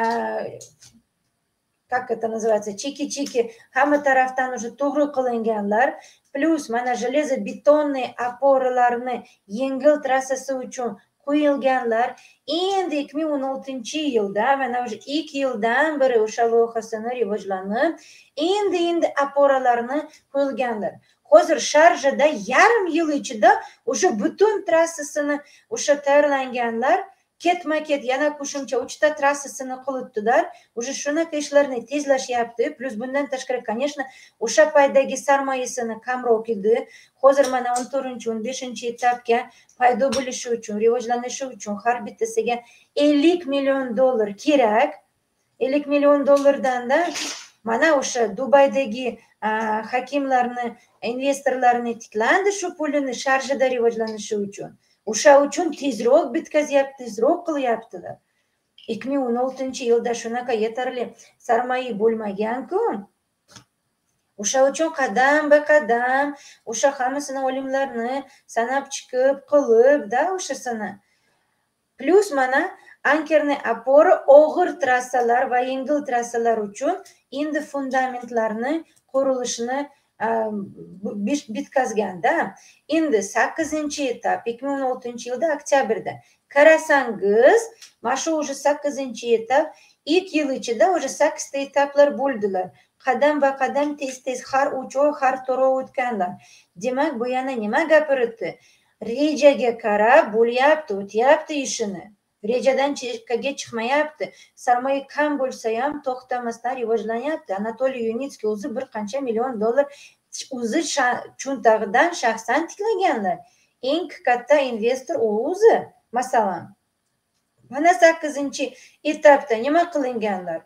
как это называется, chiki-chiki hamma tarafdan уже to'g'ri qilinganlar. Plus mana железобетонный опорalarini yengil trassasi uchun qo'yilganlar. Endi ikki ming o'n oltinchi yilda mana o'sha ikki yildan beri o'sha loyihasini rivojlanib, endi endi опорalarini qo'yilganlar. Hozir Sharjada yarim yil ichida o'sha butun trassasini o'sha tayyorlanganlar. Ketma-ket yana qo'shimcha uchta trassasini qilibdilar. O'sha shunaqa ishlarni tezlashyapti. Plus bundan tashqari, конечно, o'sha paydagi sarmoyasini kamroq edi. Hozir mana o'n to'rtinchi o'n beshinchi etapga paydo bo'lishi uchun, rivojlanishi uchun har bittasiga ellik million dollar kerak. ellik million dollardan-da mana o'sha Dubaydagi hakimlarni, investorlarni tiklandi shu pulini Sharjada rivojlanishi uchun. O'sha uchun tezroq bitkazyapti, tezroq qilyaptilar. ikki ming o'n oltinchi yilda shunaqa yetarli sarmoya bo'lmagan-ku. O'sha uchun qadam-ba-qadam o'sha hammasini olimlarni sanab chiqib qilib-da o'shasini. Plus mana ankarni opora og'ir trassalar va yengil trassalar uchun endi fundamentlarni qurilishini bitkazganda. Endi sakkizinchi etap ikki ming o'n oltinchi yilda oktyabrda qarasangiz, mana shu o'sha sakkizinchi etap ilk yil ichida o'sha sakkizta etaplar bo'ldilar. Qadam va qadam tez-tez har uch oy, har to'rt oy o'tganlar. Demak, bu yana nima gapiribdi? Rejaga qarab bo'lyapti, o'tyapti ishini. Rejadan chekkaga chiqmayapti. Sarmoya kam bo'lsa ham to'xtamasdan rivojlanyapti. Anatoliy Yunitskiy o'zi bir qancha million dollar o'zi cho'ntag'idan shaxsan tiklaganlar. Eng katta investor u o'zi. Masalan, mana sakkizinchi etapda nima qilinganlar?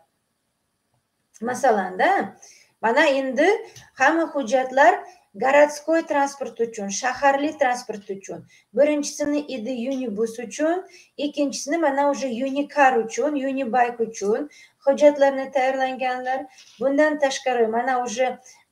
Masalanda, mana endi hamma hujjatlar городской transport uchun, shaharli transport uchun. Birinchisini edi Unibus uchun, ikkinchisini mana o'sha Unicar uchun, Unibike uchun hujjatlarni tayyorlanganlar. Bundan tashqari mana o'sha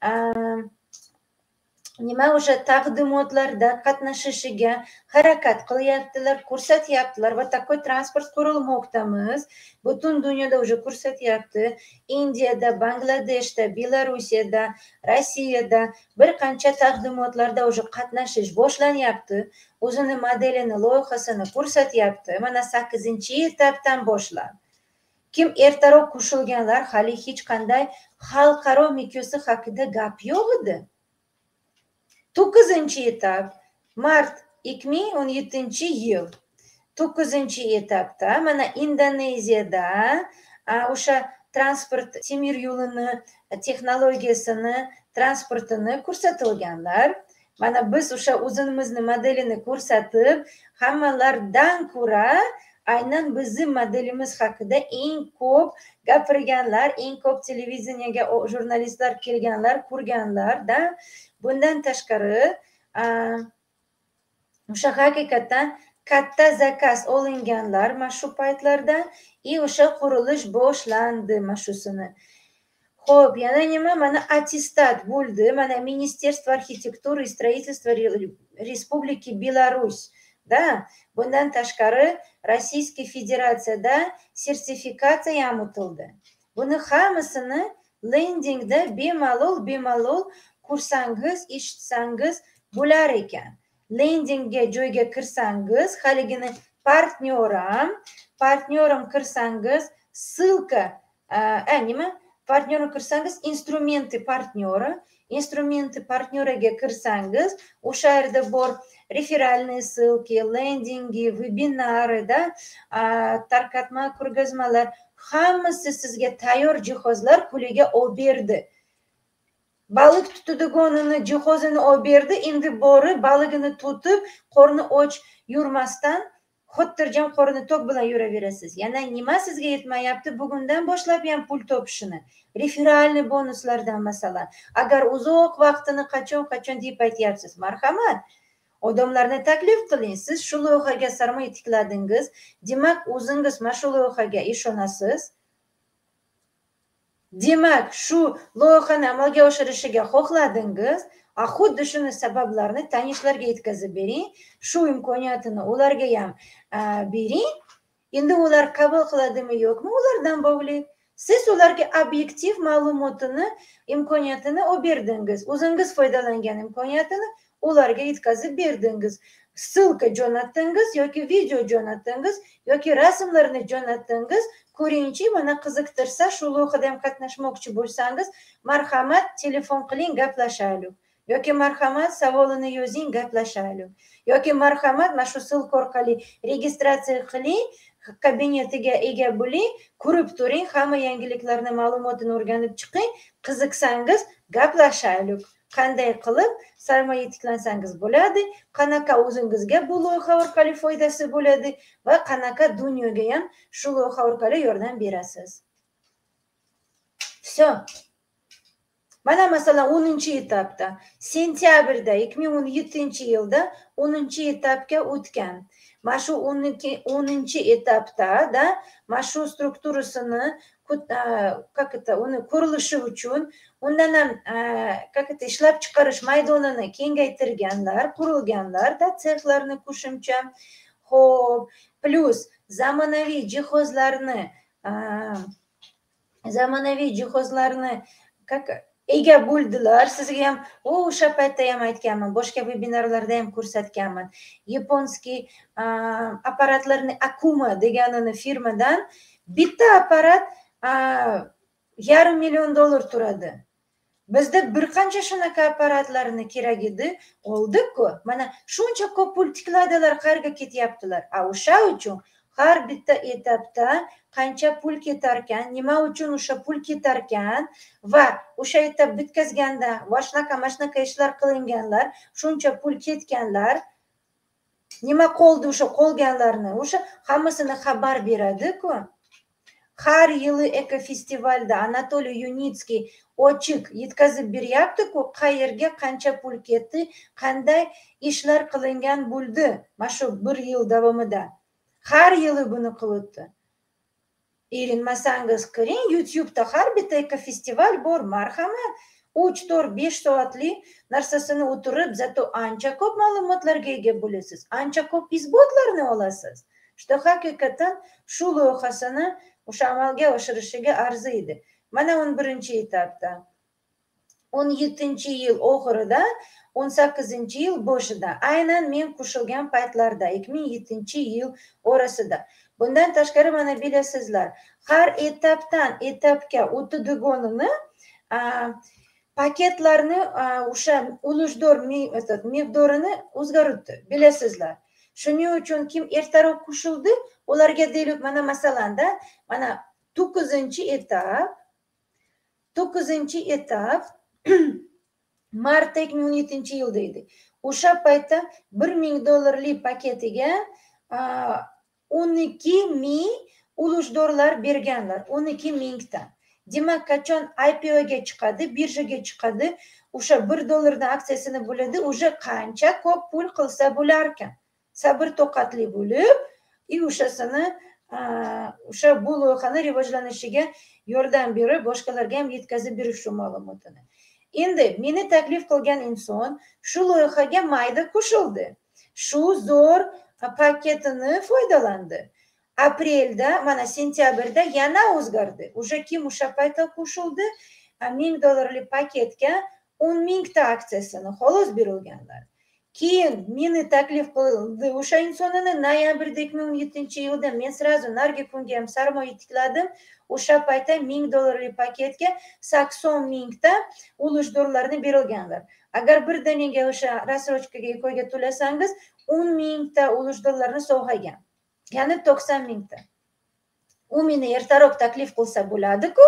nima o'sha taqdimotlarda qatnashishiga harakat qilyaptilar, ko'rsatyaptilar va takoy transport qurilmoqdamiz. Butun dunyoda o'sha ko'rsatyapti. Indiyada, Bangladeshda, Belarusiyada, Rossiyada bir qancha taqdimotlarda o'sha qatnashish boshlanyapti. O'zini modelini, loyihasini ko'rsatyapti. Mana sakkizinchi etapdan boshlab. Kim ertaroq qo'shilganlar hali hech qanday xalqaro miqyosi haqida gap yo'q edi. to'qqizinchi etap mart ikki ming o'n yettinchi yil. to'qqizinchi etapda mana Indoneziyada o'sha transport temir yo'lini texnologiyasini, transportini ko'rsatilganlar. Mana biz o'sha o'zimizni modelini ko'rsatib, hammalardan ko'ra aynan bizning modelimiz haqida eng ko'p gapirganlar, eng ko'p televiziyaga jurnalistlar kelganlar, ko'rganlar-da. Bundan tashqari, o'sha haqiqatan katta zakaz olinganlar mana shu paytlarda и o'sha qurilish boshlandi mana shusini. Xo'p, yana nima? Mana attestat bo'ldi. Mana Ministerstvo arxitektury и строительства Республики Belarus. Da, bundan tashqari Rossiya Federatsiyada sertifikatsiya ham o'tildi. Buni hammasini landingda bemalol bemalol ko'rsangiz, eshitsangiz bo'lar ekan. Landingga joyga kirsangiz, haligini partnyoram, partnyoram kirsangiz, ссылка, a nima? Partnyoram kirsangiz, instrumenti partnyora, instrumenti partnyoraga kirsangiz, o'sha yerda bor referalniy ссылки, landingi, webinari-da, tarqatma, ko'rgazmalar, hammasi sizga tayyor jihozlar puliga olib berdi. Baliq tutadiganini jihozini olib berdi, endi borib baligini tutib, qorni och yurmasdan xotirjam qo'rini to'q bilan yuraverasiz. Yana nima sizga yetmayapti? Bugundan boshlab ham pul topishini, referalniy bonuslardan masalan. Agar uzoq vaqtini qachon-qachon deb aytyapsiz, marhamat, odamlarni taklif qiling. Siz shu loyihaga sarmoya tikladingiz, demak o'zingiz mana shu loyihaga ishonasiz. Demak, shu loyihani amalga oshirishiga xohladingiz. A xuddi shuni sabablarini tanishlarga yetkazib bering, shu imkoniyatini ularga ham bering. Endi ular qabul qiladimi yo'qmi, ulardan bog'liq. Siz ularga obyektiv ma'lumotini, imkoniyatini olib berdingiz. O'zingiz foydalangan imkoniyatini ularga yetkazib berdingiz. Ссылка jo'natdingiz yoki video jo'natdingiz yoki rasmlarni jo'natdingiz. Ko'ringchi, mana qiziqtirsa, shu loyihada ham qatnashmoqchi bo'lsangiz, marhamat, telefon qiling, gaplashaylik. Yoki marhamat, savolini yozing, gaplashaylik. Yoki marhamat, mana shu ссылка orqali registratsiya qiling, kabinetiga ega bo'ling, ko'rib turing, hamma yangiliklarni, ma'lumotini o'rganib chiqing. Qiziqsangiz, gaplashaylik. Qanday qilib sarmoya tiklansangiz bo'ladi, qanaqa o'zingizga bu loyiha orqali foydasi bo'ladi va qanaqa dunyoga ham shu loyiha orqali yordam berasiz. Все. Mana masalan o'ninchi etapda, sentyabrda ikki ming o'n yettinchi yilda o'ninchi etapga o'tgan. Mana shu o'ninchi etapda da mana shu strukturasini, как это, uni qurilishi uchun undan ham как это ishlab chiqarish maydonini kengaytirganlar, qurilganlar da sexlarni qo'shimcha. Xo'p, plus zamonaviy jihozlarni zamonaviy jihozlarni как ega bo'ldilar. Sizga ham o'sha paytda ham aytganman, boshqa vebinarlarda ham ko'rsatganman. Yaponskiy apparatlarni Akuma deganini firmadan bitta apparat yarim million dollar turadi. Bizda bir qancha shunaqa apparatlarni kerak edi, oldik-ku. Mana shuncha ko'p pul tikladilar, qayerga ketyaptilar? A o'sha uchun har bitta etapda qancha pul ketarkan, nima uchun o'sha pul ketarkan va o'sha etap bitkazganda va shunaqa mashnaqa ishlar qilinganlar, shuncha pul ketganlar, nima qoldi o'sha qolganlarni, o'sha hammasini xabar beradi-ku. Har yili ekofestivalda Anatoliy Yunitskiy ochiq yetkazib beryapti-ku, qayerga qancha pul ketdi, qanday ishlar qilingan bo'ldi mana shu bir yil davomida. Har yili buni qilibdi. Erinmasangiz kiring, YouTube'da har bitta ekofestival bor, marhamat. uch to'rt besh soatli narsasini o'tirib, zato ancha ko'p ma'lumotlarga ega bo'lasiz, ancha ko'p isbotlarni olasiz. Что haqiqatan shu loyihasini o'sha amalga oshirishiga arziydi. Mana o'n birinchi etapda, o'n yettinchi yil oxirida, o'n sakkizinchi yil boshida, aynan men qo'shilgan paytlarda, ikki ming yettinchi yil orasida. Bundan tashqari mana bilasizlar, har etapdan etapga o'tadiganini paketlarni o'sha ulushlar miqdorini o'zgartirdi, bilasizlar. Shuning uchun kim ertaroq qo'shildi, ularga deylik, mana masalanda, mana to'qqizinchi etap, to'qqizinchi etap mart ikki ming o'n yettinchi yilda edi. O'sha paytda bir ming dollarlik paketiga o'n ikki ming ulushdorlar berganlar, o'n ikki mingta. Demak, qachon I P O ga chiqadi, birjaga chiqadi, o'sha bir dollardan aksiyasini bo'ladi, o'sha qancha ko'p pul qilsa bo'lar ekan. Sabr toqatli bo'lib, и o'shasini o'sha bu loyihani rivojlanishiga yordam berib, boshqalarga ham yetkazib berish shu ma'lumotini. Endi meni taklif qilgan inson shu loyihaga mayda qo'shildi. Shu zo'r paketini foydalandi. Aprelda, mana sentyabrda yana o'zgardi. O'sha kim o'sha paytda qo'shildi, ming dollarlik paketga o'n mingta aksiyasini xolos berilganlar. Keyin meni taklif qildi o'sha insonini noyabrda ikki ming o'n yettinchi yilda men srazu nargi kunga ham sarmoya tikladim. O'sha paytda ming dollarlik paketga sakson mingta ulushdorlarni berilganlar. Agar birdaniga o'sha rassrochkaga ko'yga to'lasangiz, o'n mingta ulushdorlarni sog'aygan. Ya'ni to'qson mingta. U meni ertaroq taklif qilsa bo'ladi-ku.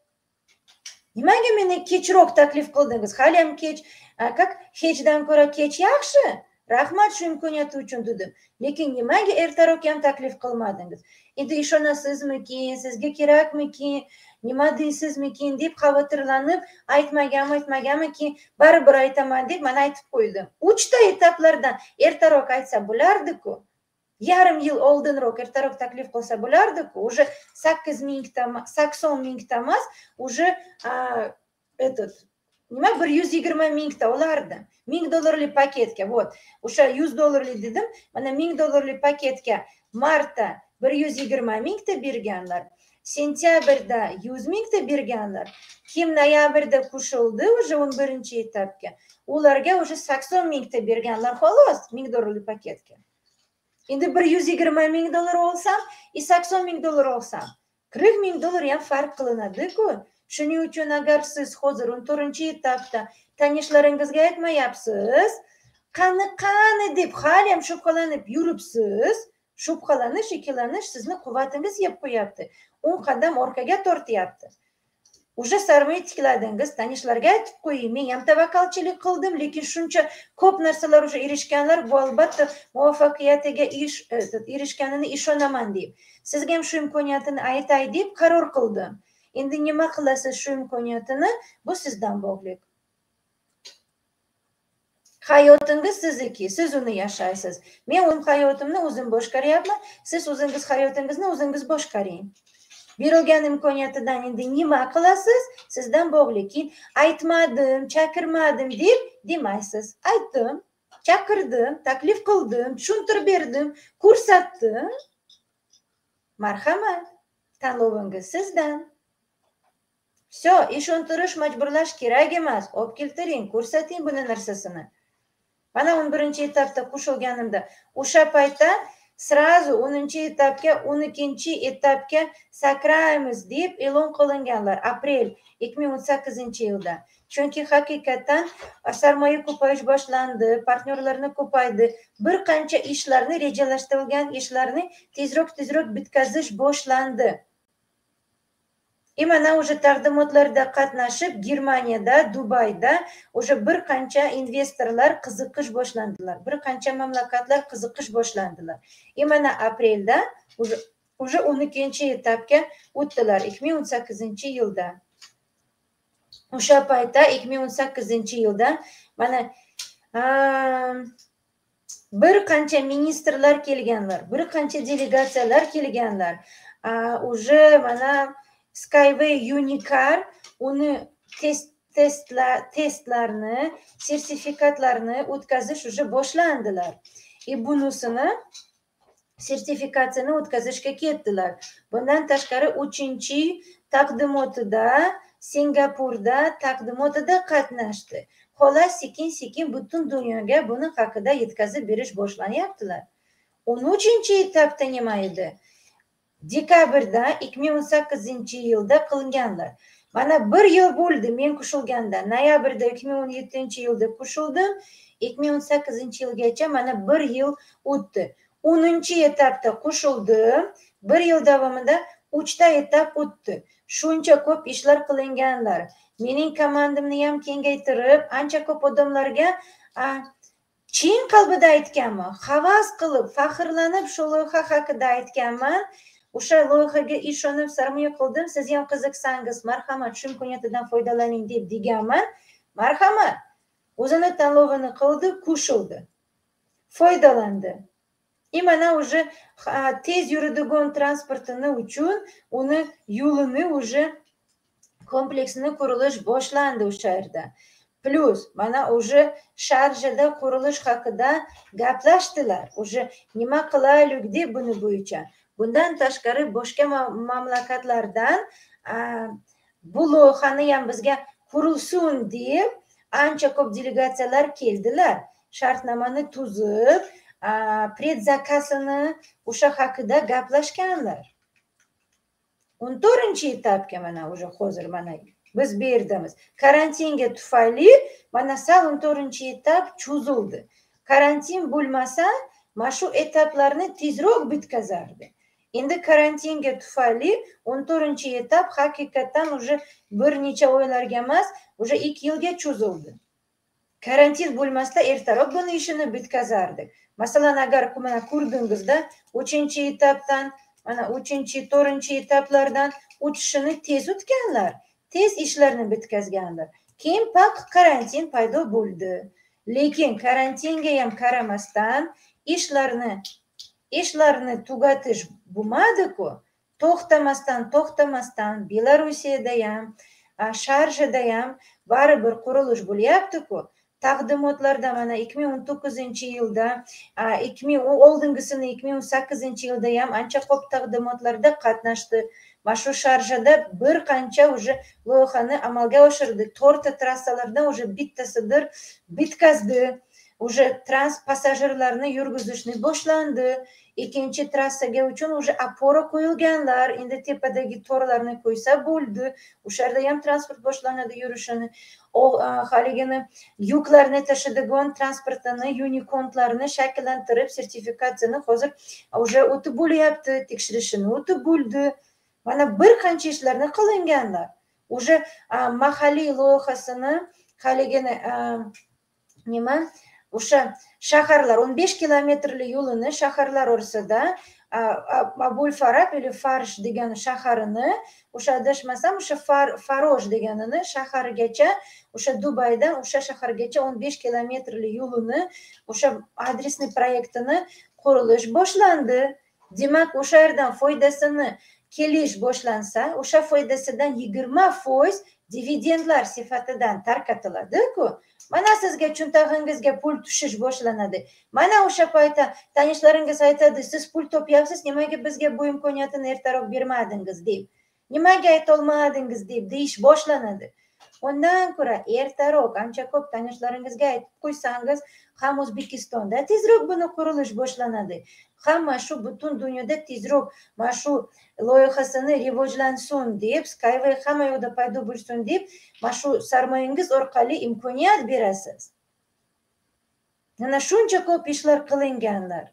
Nimaga meni kechroq taklif qildingiz? Hali ham kech, как hechdan ko'ra kech yaxshi. rahmat shu imkoniyat uchun dedim. Lekin nimaga ertaroq ham taklif qilmadingiz? Endi ishonasizmiki, sizga kerakmiki, nima deysizmikin deb xavotirlanib aytmaganmi aytmaganmiki, baribir aytaman deb mana aytib qo'ydim. uchta etaplardan ertaroq aytsa bo'lardi-ku. Yarim yil oldinroq ertaroq taklif qilsa bo'lardi-ku. Уже sakkiz mingta, sakson mingta emas, уже этот nima bir yuz yigirma mingta olardi. ming dollarlik paketga, вот. O'sha yuz dollarlik dedim, mana ming dollarlik paketga martda bir yuz yigirma mingta berganlar. Sentyabrda yuz mingta berganlar. Kim noyabrda qo'shildi уже o'n birinchi etapga. Ularga уже sakson mingta berganlar, xolos, ming dollarlik paketga. Endi bir yuz yigirma ming dollar olsam, и sakson ming dollar olsam, qirq ming dollar ham farq qilinadi-ku. Shuning uchun agar siz hozir o'n to'rtinchi etapda tanishlaringizga aytmayapsiz, qani-qani deb hali ham shubhalanib yuribsiz, shubhalanish, ikkilanish sizni quvvatingiz yeb qo'yapti. o'n qadam orqaga tortyapti. Уже sarmoya tikladingiz, tanishlarga aytib qo'ying, men ham tavakkalchilik qildim, lekin shuncha ko'p narsalar уже erishganlar, bu albatta muvaffaqiyatiga erishganini ishonaman deb. Sizga ham shu imkoniyatini aytay deb qaror qildim. Endi nima qilasiz shu imkoniyatini? Bu sizdan bog'liq. Hayotingiz sizniki, siz uni yashaysiz. Men o'z hayotimni o'zim boshqaryapman, siz o'zingiz hayotingizni o'zingiz boshqaring. Berilgan imkoniyatidan endi nima qilasiz? Sizdan bog'liq. Aytmadim, chaqirmadim deb demaysiz. Aytdim, chaqirdim, taklif qildim, tushuntirib berdim, ko'rsatdim. Marhamat, tanlovingiz sizdan. Всё, ishontirish, majburlash kerak emas. Olib keltiring, ko'rsating buni narsasini. Mana o'n birinchi etapda qo'shilganimda, o'sha paytda srazu o'ninchi etapga, o'n ikkinchi etapga sakraymiz deb e'lon qilinganlar aprel ikki ming o'n sakkizinchi yilda. Chunki haqiqatan sarmoya ko'payish boshlandi, partnyorlarni ko'paydi, bir qancha ishlarni, rejalashtirilgan ishlarni tezroq-tezroq bitkazish boshlandi. И mana o'sha taqdimotlarda qatnashib, Germaniyada, Dubayda o'sha bir qancha investorlar qiziqish boshlandilar. Bir qancha mamlakatlar qiziqish boshlandilar. И mana aprelda o'sha o'sha o'n ikkinchi etapga o'tdilar ikki ming o'n sakkizinchi yilda. O'sha paytda ikki ming o'n sakkizinchi yilda mana bir qancha ministrlar kelganlar, bir qancha delegatsiyalar kelganlar. O'sha mana Skyway Unicar uni test testlar testlarni, sertifikatlarni o'tkazish уже boshlandilar. И bunisini sertifikatsiyani o'tkazishga ketdilar. Bundan tashqari uchinchi taqdimotida Singapurda taqdimotida qatnashdi. Xolos sekin-sekin butun dunyoga buni haqida yetkazib berish boshlanyaptilar. o'n uchinchi etapda nima edi? Dekabrda ikki ming o'n sakkizinchi yilda qilinganlar. Mana bir yil bo'ldi men qo'shilganda. Noyabrda ikki ming o'n yettinchi yilda qo'shildim. ikki ming o'n sakkizinchi yilgacha mana bir yil o'tdi. o'ninchi etapda qo'shildim. Bir yil davomida uchta etap o'tdi. Shuncha ko'p ishlar qilinganlar. Mening komandamni ham kengaytirib, ancha ko'p odamlarga chin qalbida aytganman, havas qilib, faxrlanib shu loyiha haqida aytganman. O'sha loyihaga ishonib sarmoya qildim, siz ham qiziqsangiz, marhamat, shu imkoniyatdan foydalaning deb deganman. Marhamat, o'zini tanlovini qildi, qo'shildi, foydalandi. И mana уже tez yuradigan transportini uchun uni yo'lini уже kompleksini qurilish boshlandi o'sha yerda. Plus mana уже Sharjada qurilish haqida gaplashdilar. Уже nima qilaylik deb buni bo'yicha. Bundan tashqari boshqa mamlakatlardan bu loyihani ham bizga qurilsin deb ancha ko'p delegatsiyalar keldilar. Shartnomani tuzib, predzakasini o'sha haqida gaplashganlar. o'n to'rtinchi etapga mana o'sha hozir mana biz berdimiz. Karantinga tufayli mana sal o'n to'rtinchi etap cho'zildi. Karantin bo'lmasa, mana shu etaplarni tezroq bitkazardi. Endi karantinga tufayli o'n to'rtinchi etap haqiqatan уже bir necha oylarga emas, уже ikki yilga cho'zildi. karantin bo'lmasda ertaroq buni ishini bitkazardik. Masalan, agar mana ko'rdingizda uchinchi etapdan, mana uchinchi, to'rtinchi etaplardan o'tishini tez o'tganlar, tez ishlarni bitkazganlar. Keyin pak karantin paydo bo'ldi. Lekin karantinga ham qaramasdan ishlarni ishlarni tugatish bo'lmadi-ku. To'xtamasdan, to'xtamasdan Belarusiyada ham, Sharjada ham baribir qurilish bo'lyapti-ku. Taqdimotlarda mana ikki ming o'n to'qqizinchi yilda, ikki ming oldingisini ikki ming o'n sakkizinchi yilda ham ancha ko'p taqdimotlarda qatnashdi. Va shu Sharjada bir qancha уже loyihani amalga oshirdi. to'rtta trassalardan уже bittasidir bitkazdi. Уже trans passajirlarni yurgizishni boshlandi. Ikkinchi trassaga uchun уже opora qo'yilganlar. Endi tepadagi torlarni qo'ysa bo'ldi. O'sha yerda ham transport boshlanadi yurishini. Haligini yuklarni tashiydigan transportini, unicornlarni shakllantirib, sertifikatsiyani hozir уже o'tib bo'lyapti, tekshirishini o'tib bo'ldi. Mana bir qancha ishlarni qilinganlar. Уже mahalliy loyihasini haligini nima o'sha shaharlar o'n besh kilometrli yo'lini shaharlar orasida Abul Farab или Farsh degan shaharini, o'sha adashmasam o'sha Faroj deganini shaharigacha, o'sha Dubaydan o'sha shahargacha o'n besh kilometrli yo'lini, o'sha adresni proyektini qurilish boshlandi. Demak, o'sha yerdan foydasini kelish boshlansa, o'sha foydasidan yigirma foiz dividendlar sifatidan tarqatiladi-ku. Mana sizga cho'ntag'ingizga pul tushish boshlanadi. Mana o'sha paytda tanishlaringiz aytadi, siz pul topyapsiz, nimaga bizga bu imkoniyatni ertaroq bermadingiz deb. Nimaga aytolmadingiz deb deyish boshlanadi. Ondan ko'ra ertaroq ancha ko'p tanishlaringizga aytib qo'ysangiz, ham O'zbekistonda tezroq buni qurilish boshlanadi. Hamma shu butun dunyoda tezroq mana shu loyihasini rivojlansin deb, Skyway hamma yoqda paydo bo'lsin deb, mana shu sarmoyangiz orqali imkoniyat berasiz. Mana shuncha ko'p ishlar qilinganlar.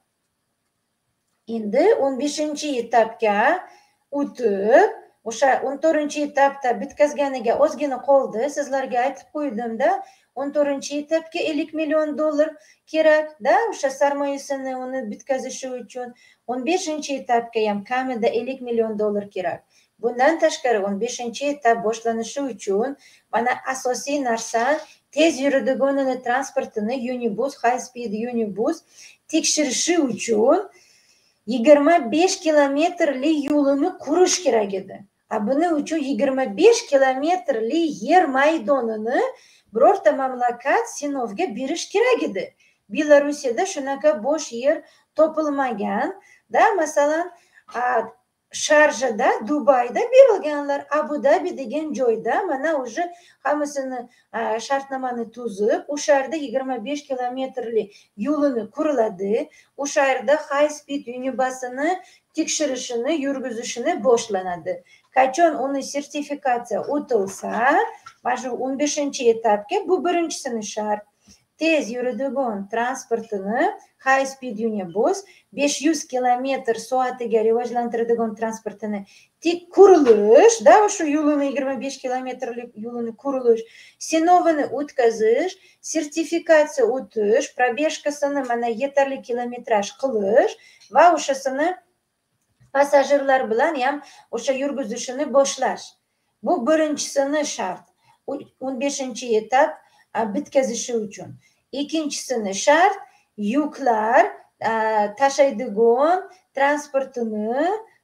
Endi o'n beshinchi etapga o'tib, o'sha o'n to'rtinchi etapda bitkazganiga ozgina qoldi. Sizlarga aytib qo'ydim-da, o'n to'rtinchi etapga ellik million dollar kerak-da, o'sha sarmoyasini uni bitkazishi uchun. o'n beshinchi etapga ham kamida ellik million dollar kerak. Bundan tashqari o'n beshinchi etap boshlanishi uchun mana asosiy narsa tez yuradigan transportini Unibus, High Speed Unibus tekshirishi uchun yigirma besh kilometrli yo'lini qurish kerak edi. Buning uchun yigirma besh kilometrli yer maydonini birorta mamlakat Sinovga berish kerak edi. Belarusiyada shunaqa bo'sh yer topilmagan. Da, masalan, Sharjada, Dubayda berilganlar, Abu Dhabi degan joyda mana o'sha hammasini shartnomani tuzib, o'sha yerda yigirma besh kilometrli yo'lini quriladi. O'sha yerda High Speed Unibusini tekshirishini, yurgizishini boshlanadi. Qachon uni sertifikatsiya o'tilsa, mana shu o'n beshinchi etapga bu birinchisini shart. Tez yuradigan transportini High Speed Unibus besh yuz kilometr soatiga rivojlantiradigan transportini tik qurilish, da o'sha yo'lini yigirma besh kilometrlik yo'lini qurilish, sinovini o'tkazish, sertifikatsiya o'tish, probежкасini mana yetarli kilometraj qilish va o'shasini passajirlar bilan ham o'sha yurgizishini boshlash. Bu birinchisini shart. o'n beshinchi etap bitkazishi uchun. Ikkinchisini shart yuklar tashiydigan transportini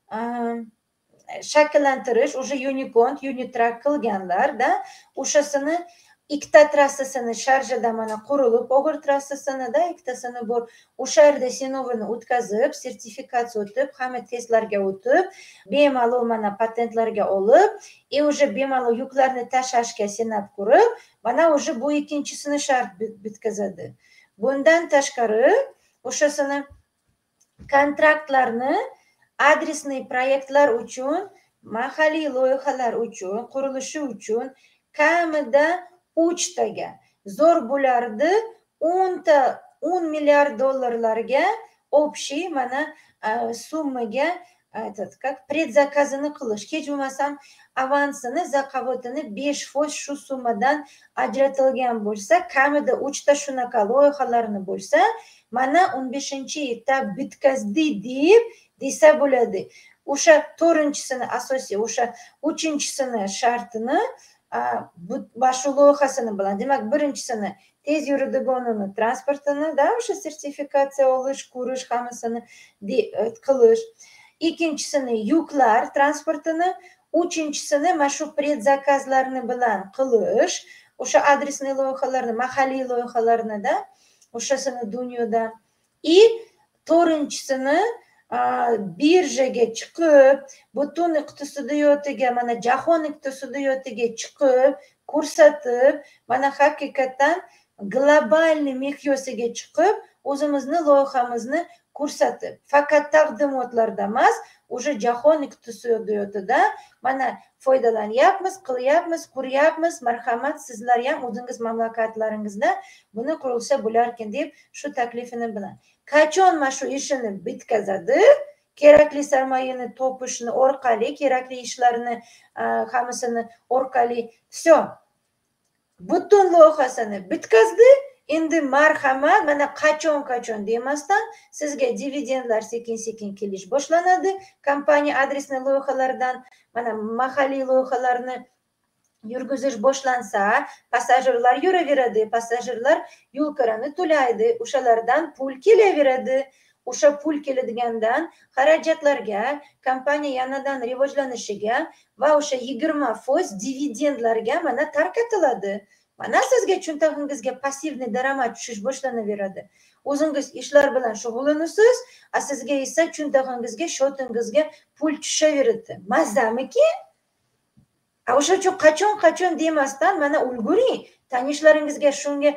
shakllantirish, o'sha unicorn, unitrack qilganlar-da, o'shasini ikkita trassasini Sharjada mana qurilib, og'ir trassasini-da ikkitasini bor. O'sha yerda sinovini o'tkazib, sertifikatsiya o'tib, hamma testlarga o'tib, bemalol mana patentlarga olib, e o'sha bemalol yuklarni tashashga senat qurib, mana o'sha bu ikkinchisini shart bitkazadi. Bundan tashqari, o'shasini kontraktlarni adresli proyektlar uchun, mahalliy loyihalar uchun, qurilishi uchun kamida uchtaga, zo'r bo'lardi o'n milliard dollarlarga общий mana summaga этот как predzakazini qilish, hech bo'lmasam avansini, zakovatini besh foiz shu summadan ajratilgan bo'lsa, kamida uchta shunaqa loyihalarni bo'lsa, mana o'n beshinchi etap bitkazdi deb desa bo'ladi. O'sha to'rtinchisini asosiy, o'sha uchinchisini shartini va shu loyihasini bilan, demak, birinchisini tez yuradigan transportini, da, o'sha sertifikatsiya olish, ko'rish, hammasini qilish. Ikkinchisini yuklar transportini, uchinchisini mana shu predzakazlarni bilan qilish, o'sha adresli loyihalarni, mahalliy loyihalarni da, o'shasini dunyodan. И to'rtinchisini birjaga chiqib, butun iqtisodiyotiga, mana jahon iqtisodiyotiga chiqib, ko'rsatib, mana haqiqatan globalniy miqyosiga chiqib, o'zimizni loyihamizni ko'rsatib, faqat taqdimotlarda emas, o'sha jahon iqtisodiyotida mana foydalanyapmiz, qilyapmiz, quryapmiz, marhamat, sizlar ham o'zingiz mamlakatlaringizda buni qurilsa bo'larkan deb shu taklifini bilan. Qachon mana shu ishini bitkazadi, kerakli sarmoyani topishni orqali, kerakli ishlarni hammasini orqali, все, butun loyihasini bitkazdi. Endi marhamat, mana qachon-qachon demasdan sizga dividendlar sekin-sekin kelish boshlanadi. Kompaniya adresli loyihalardan mana mahalliy loyihalarni yurgizish boshlansa, passajirlar yuraveradi, passajirlar yo'l kirini to'laydi, o'shalardan pul kelaveradi. O'sha pul keladigandan xarajatlarga, kompaniya yanadan rivojlanishiga va o'sha yigirma foiz dividendlarga mana tarqatiladi. Mana sizga cho'ntag'ingizga passivniy daromad tushish boshlanaveradi. O'zingiz ishlar bilan shug'ullanasiz, a sizga esa cho'ntag'ingizga, shotingizga pul tushaveradi. Mazamiki? A o'sha uchun qachon-qachon demasdan mana ulguring, tanishlaringizga shunga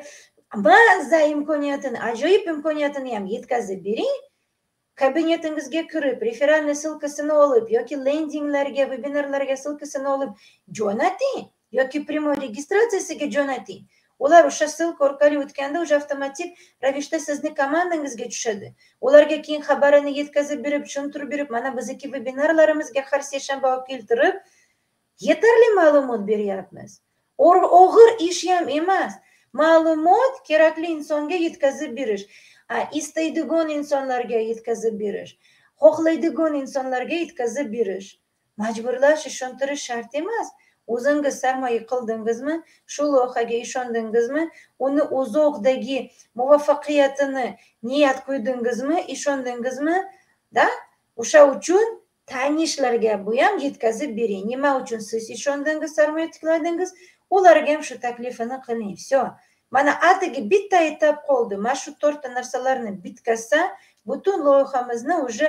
mazza imkoniyatini, ajoyib imkoniyatini ham yetkazib bering. Kabinetingizga kirib, referalniy ссылкасini olib yoki lendinglarga, webinarlarga ссылкасini olib jo'nating. Yoki primoy registratsiyasiga jo'nating. Ular o'sha ссылка orqali o'tganda o'sha avtomatik ravishda sizni komandangizga tushadi. Ularga keyin xabarini yetkazib berib, tushuntirib berib, mana bizdagi webinarlarimizga har seshanba olib keltirib, yetarli ma'lumot beryapmiz. Og'ir ish ham emas. Ma'lumot kerakli insonga yetkazib berish, istaydigan insonlarga yetkazib berish, xohlaydigan insonlarga yetkazib berish. Majburlash, ishontirish shart emas. O'zingiz sarmoya qildingizmi, shu loyihaga ishondingizmi, uni uzoqdagi muvaffaqiyatini niyat qo'ydingizmi, ishondingizmi, da, o'sha uchun tanishlarga bu ham yetkazib bering. Nima uchun siz ishondingiz, sarmoya tikladingiz, ularga ham shu taklifini qiling. Все. Mana atigi bitta etap qoldi. Mana shu to'rtta narsalarni bitkazsa, butun loyihamizni уже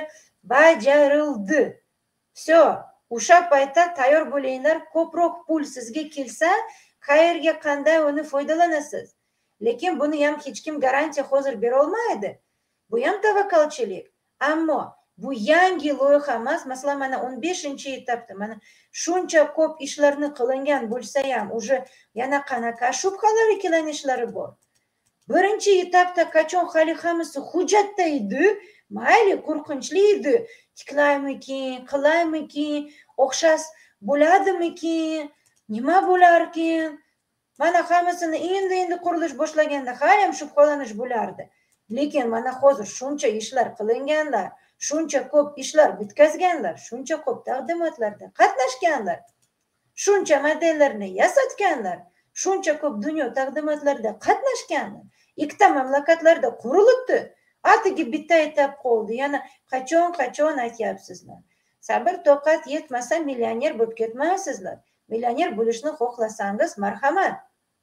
bajarildi. Все. O'sha paytda tayyor bo'linglar, ko'proq pul sizga kelsa, qayerga qanday uni foydalanasiz. Lekin buni ham hech kim garantiya hozir bera olmaydi. Bu ham tavakkalchilik. Ammo bu yangi loyiha emas, masalan, mana o'n beshinchi etapda mana shuncha ko'p ishlarni qilingan bo'lsa ham, уже yana qanaqa shubhalar ikkilanishlari bor. Birinchi etapda qachon hali hammasi hujjatda edi, mayli qo'rqinchli edi. Tiklaymikin, qilaymikin, o'xshas bo'ladimikin, nima bo'larkin? Mana hammasini endi-endi qurilish boshlaganda hali ham shubhalanish bo'lardi. Lekin mana hozir shuncha ishlar qilinganlar, shuncha ko'p ishlar bitkazganlar, shuncha ko'p taqdimotlarda qatnashganlar, shuncha modellarni yasatganlar, shuncha ko'p dunyo taqdimotlarida qatnashganlar, ikkita mamlakatlarda qurilibdi. Atigi bitta etap qoldi. Yana qachon-qachon aytyapsizlar. Sabr toqat yetmasa millioner bo'lib ketmaysizlar. Millioner bo'lishni xohlasangiz, marhamat.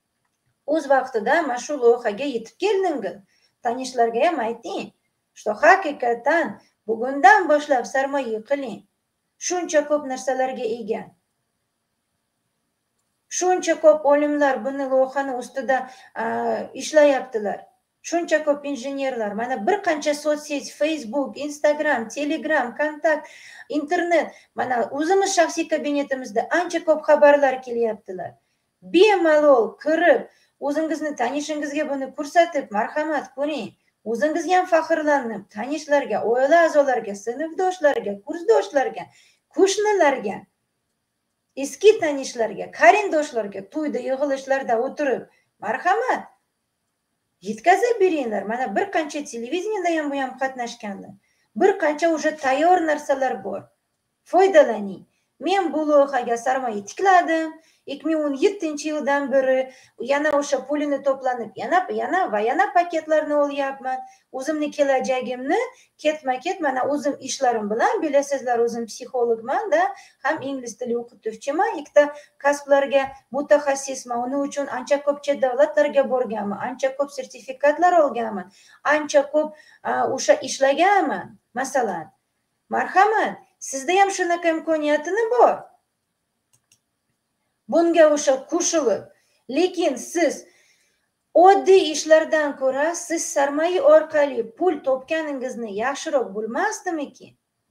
O'z vaqtida mana shu loyihaga yetib keldingiz. Tanishlarga ham ayting, что haqiqatan bugundan boshlab sarmoya qiling. Shuncha ko'p narsalarga ega. Shuncha ko'p olimlar buni loyihani ustida ishlayaptilar. Shuncha ko'p injenerlar, mana bir qancha sotsiyet, Facebook, Instagram, Telegram, Kontakt, internet, mana o'zimiz shaxsiy kabinetimizda ancha ko'p xabarlar kelyaptilar. Bemalol kirib, o'zingizni tanishingizga buni ko'rsatib, marhamat ko'ring. o'zingiz ham faxrlanib, tanishlarga, oila a'zolariga, sinfdoshlarga, kursdoshlarga, qo'shnilarga, eski tanishlarga, qarindoshlarga to'yda yig'ilishlarda o'tirib, marhamat, yetkazib beringlar. Mana bir qancha televideniyada ham bu ham qatnashgandim. Bir qancha o'sha tayyor narsalar bor. Foydalaning. Men bu loyihaga sarmoya tikladim. ikki ming o'n yettinchi yildan beri yana o'sha pulini to'planib, yana yana va yana paketlarni olyapman. O'zimni kelajagimni ketma-ket mana o'zim ishlarim bilan, bilasizlar, o'zim psixologman-da, ham ingliz tili o'qituvchiman, ikkita kasblarga mutaxassisman. Uning uchun ancha ko'p chet davlatlarga borganman, ancha ko'p sertifikatlar olganman, ancha ko'p o'sha ishlaganman. Masalan, marhamat, sizda ham shunaqa imkoniyatini bor. Bunga o'sha qo'shilib, lekin siz oddiy ishlardan ko'ra siz sarmoya orqali pul topganingizni yaxshiroq bo'lmasdimiki?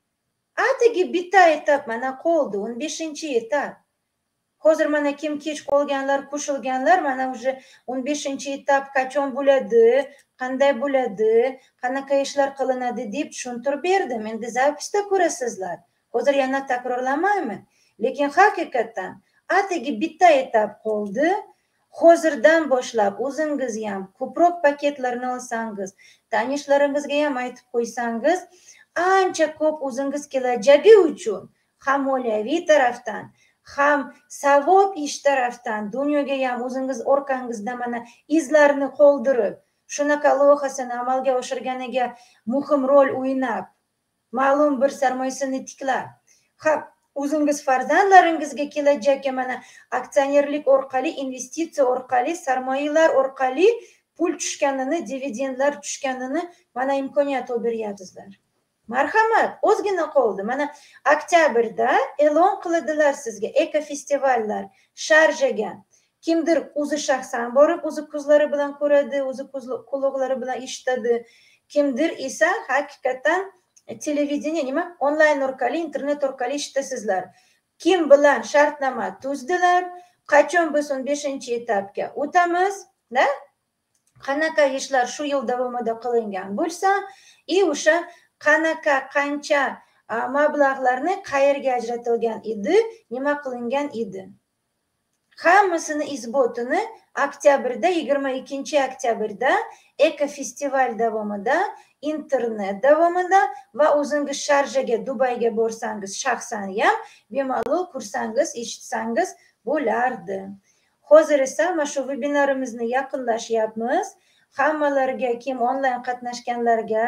Atigi bitta etap mana qoldi, o'n beshinchi etap. Hozir mana kim kech qolganlar, qo'shilganlar, mana o'sha o'n beshinchi etap qachon bo'ladi, qanday bo'ladi, qanaqa ishlar qilinadi deb tushuntirib berdim. Endi zapisda ko'rasizlar. Hozir yana takrorlamayman. Lekin haqiqatan atigi bitta etap qoldi. Hozirdan boshlab o'zingiz ham ko'proq paketlarni olsangiz, tanishlaringizga ham aytib qo'ysangiz, ancha ko'p o'zingiz kelajagi uchun ham moliyaviy tarafdan, ham savob ish tarafdan dunyoga ham o'zingiz orqangizda mana izlarni qoldirib, shunaqa loyihasini amalga oshirganiga muhim rol o'ynab, ma'lum bir sarmoyasini tiklab, ham o'zingiz farzandlaringizga kelajakka mana aksionerlik orqali, investitsiya orqali, sarmoyalar orqali pul tushganini, dividendlar tushganini mana imkoniyat olib beryapsizlar. Marhamat, ozgina qoldi. Mana oktyabrda e'lon qiladilar sizga ekofestivallar Sharjaga. Kimdir o'zi shaxsan borib, o'zi ko'zlari bilan ko'radi, o'zi quloqlari bilan eshitadi. Kimdir esa haqiqatan televideniya nima onlayn orqali, internet orqali eshitasizlar. Kim bilan shartnoma tuzdilar, qachon biz o'n beshinchi etapga o'tamiz, da? Qanaqa ishlar shu yil davomida qilingan bo'lsa, и o'sha qanaqa qancha mablag'larni qayerga ajratilgan edi, nima qilingan edi. Hammasini isbotini oktyabrda, yigirma ikkinchi oktyabrda ekofestival davomida, internet davomida va o'zingiz Sharjaga, Dubayga borsangiz shaxsan ham bemalol ko'rsangiz, eshitsangiz bo'lardi. Hozir esa mana shu vebinarimizni yaqinlashyapmiz. Hammalarga, kim onlayn qatnashganlarga,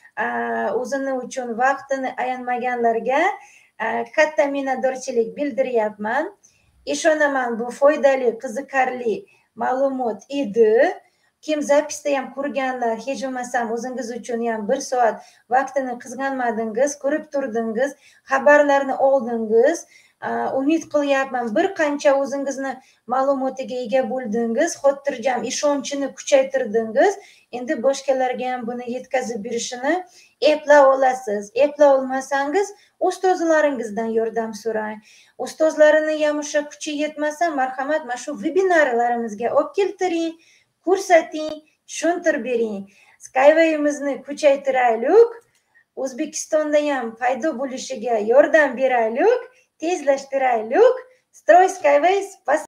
o'zini uchun vaqtini ayanmaganlarga katta minnatdorchilik bildiryapman. Ishonaman, bu foydali, qiziqarli ma'lumot edi. Kim zapisda ham ko'rganlar, hech bo'lmasam o'zingiz uchun ham bir soat vaqtini qizg'anmadingiz, ko'rib turdingiz, xabarlarni oldingiz. Umid qilyapman, bir qancha o'zingizni ma'lumotiga ega bo'ldingiz, xotirjam ishonchini kuchaytirdingiz. Endi boshqalarga ham buni yetkazib berishini eplay olasiz. Eplay olmasangiz, ustozlaringizdan yordam so'rang. Ustozlarini ham o'sha kuchi yetmasa, marhamat, mana shu vebinarlarimizga olib keltiring, ko'rsating, tushuntirib bering. Skyway'imizni kuchaytiraylik, O'zbekistonda ham paydo bo'lishiga yordam beraylik, tezlashtiraylik. Stroy Skyway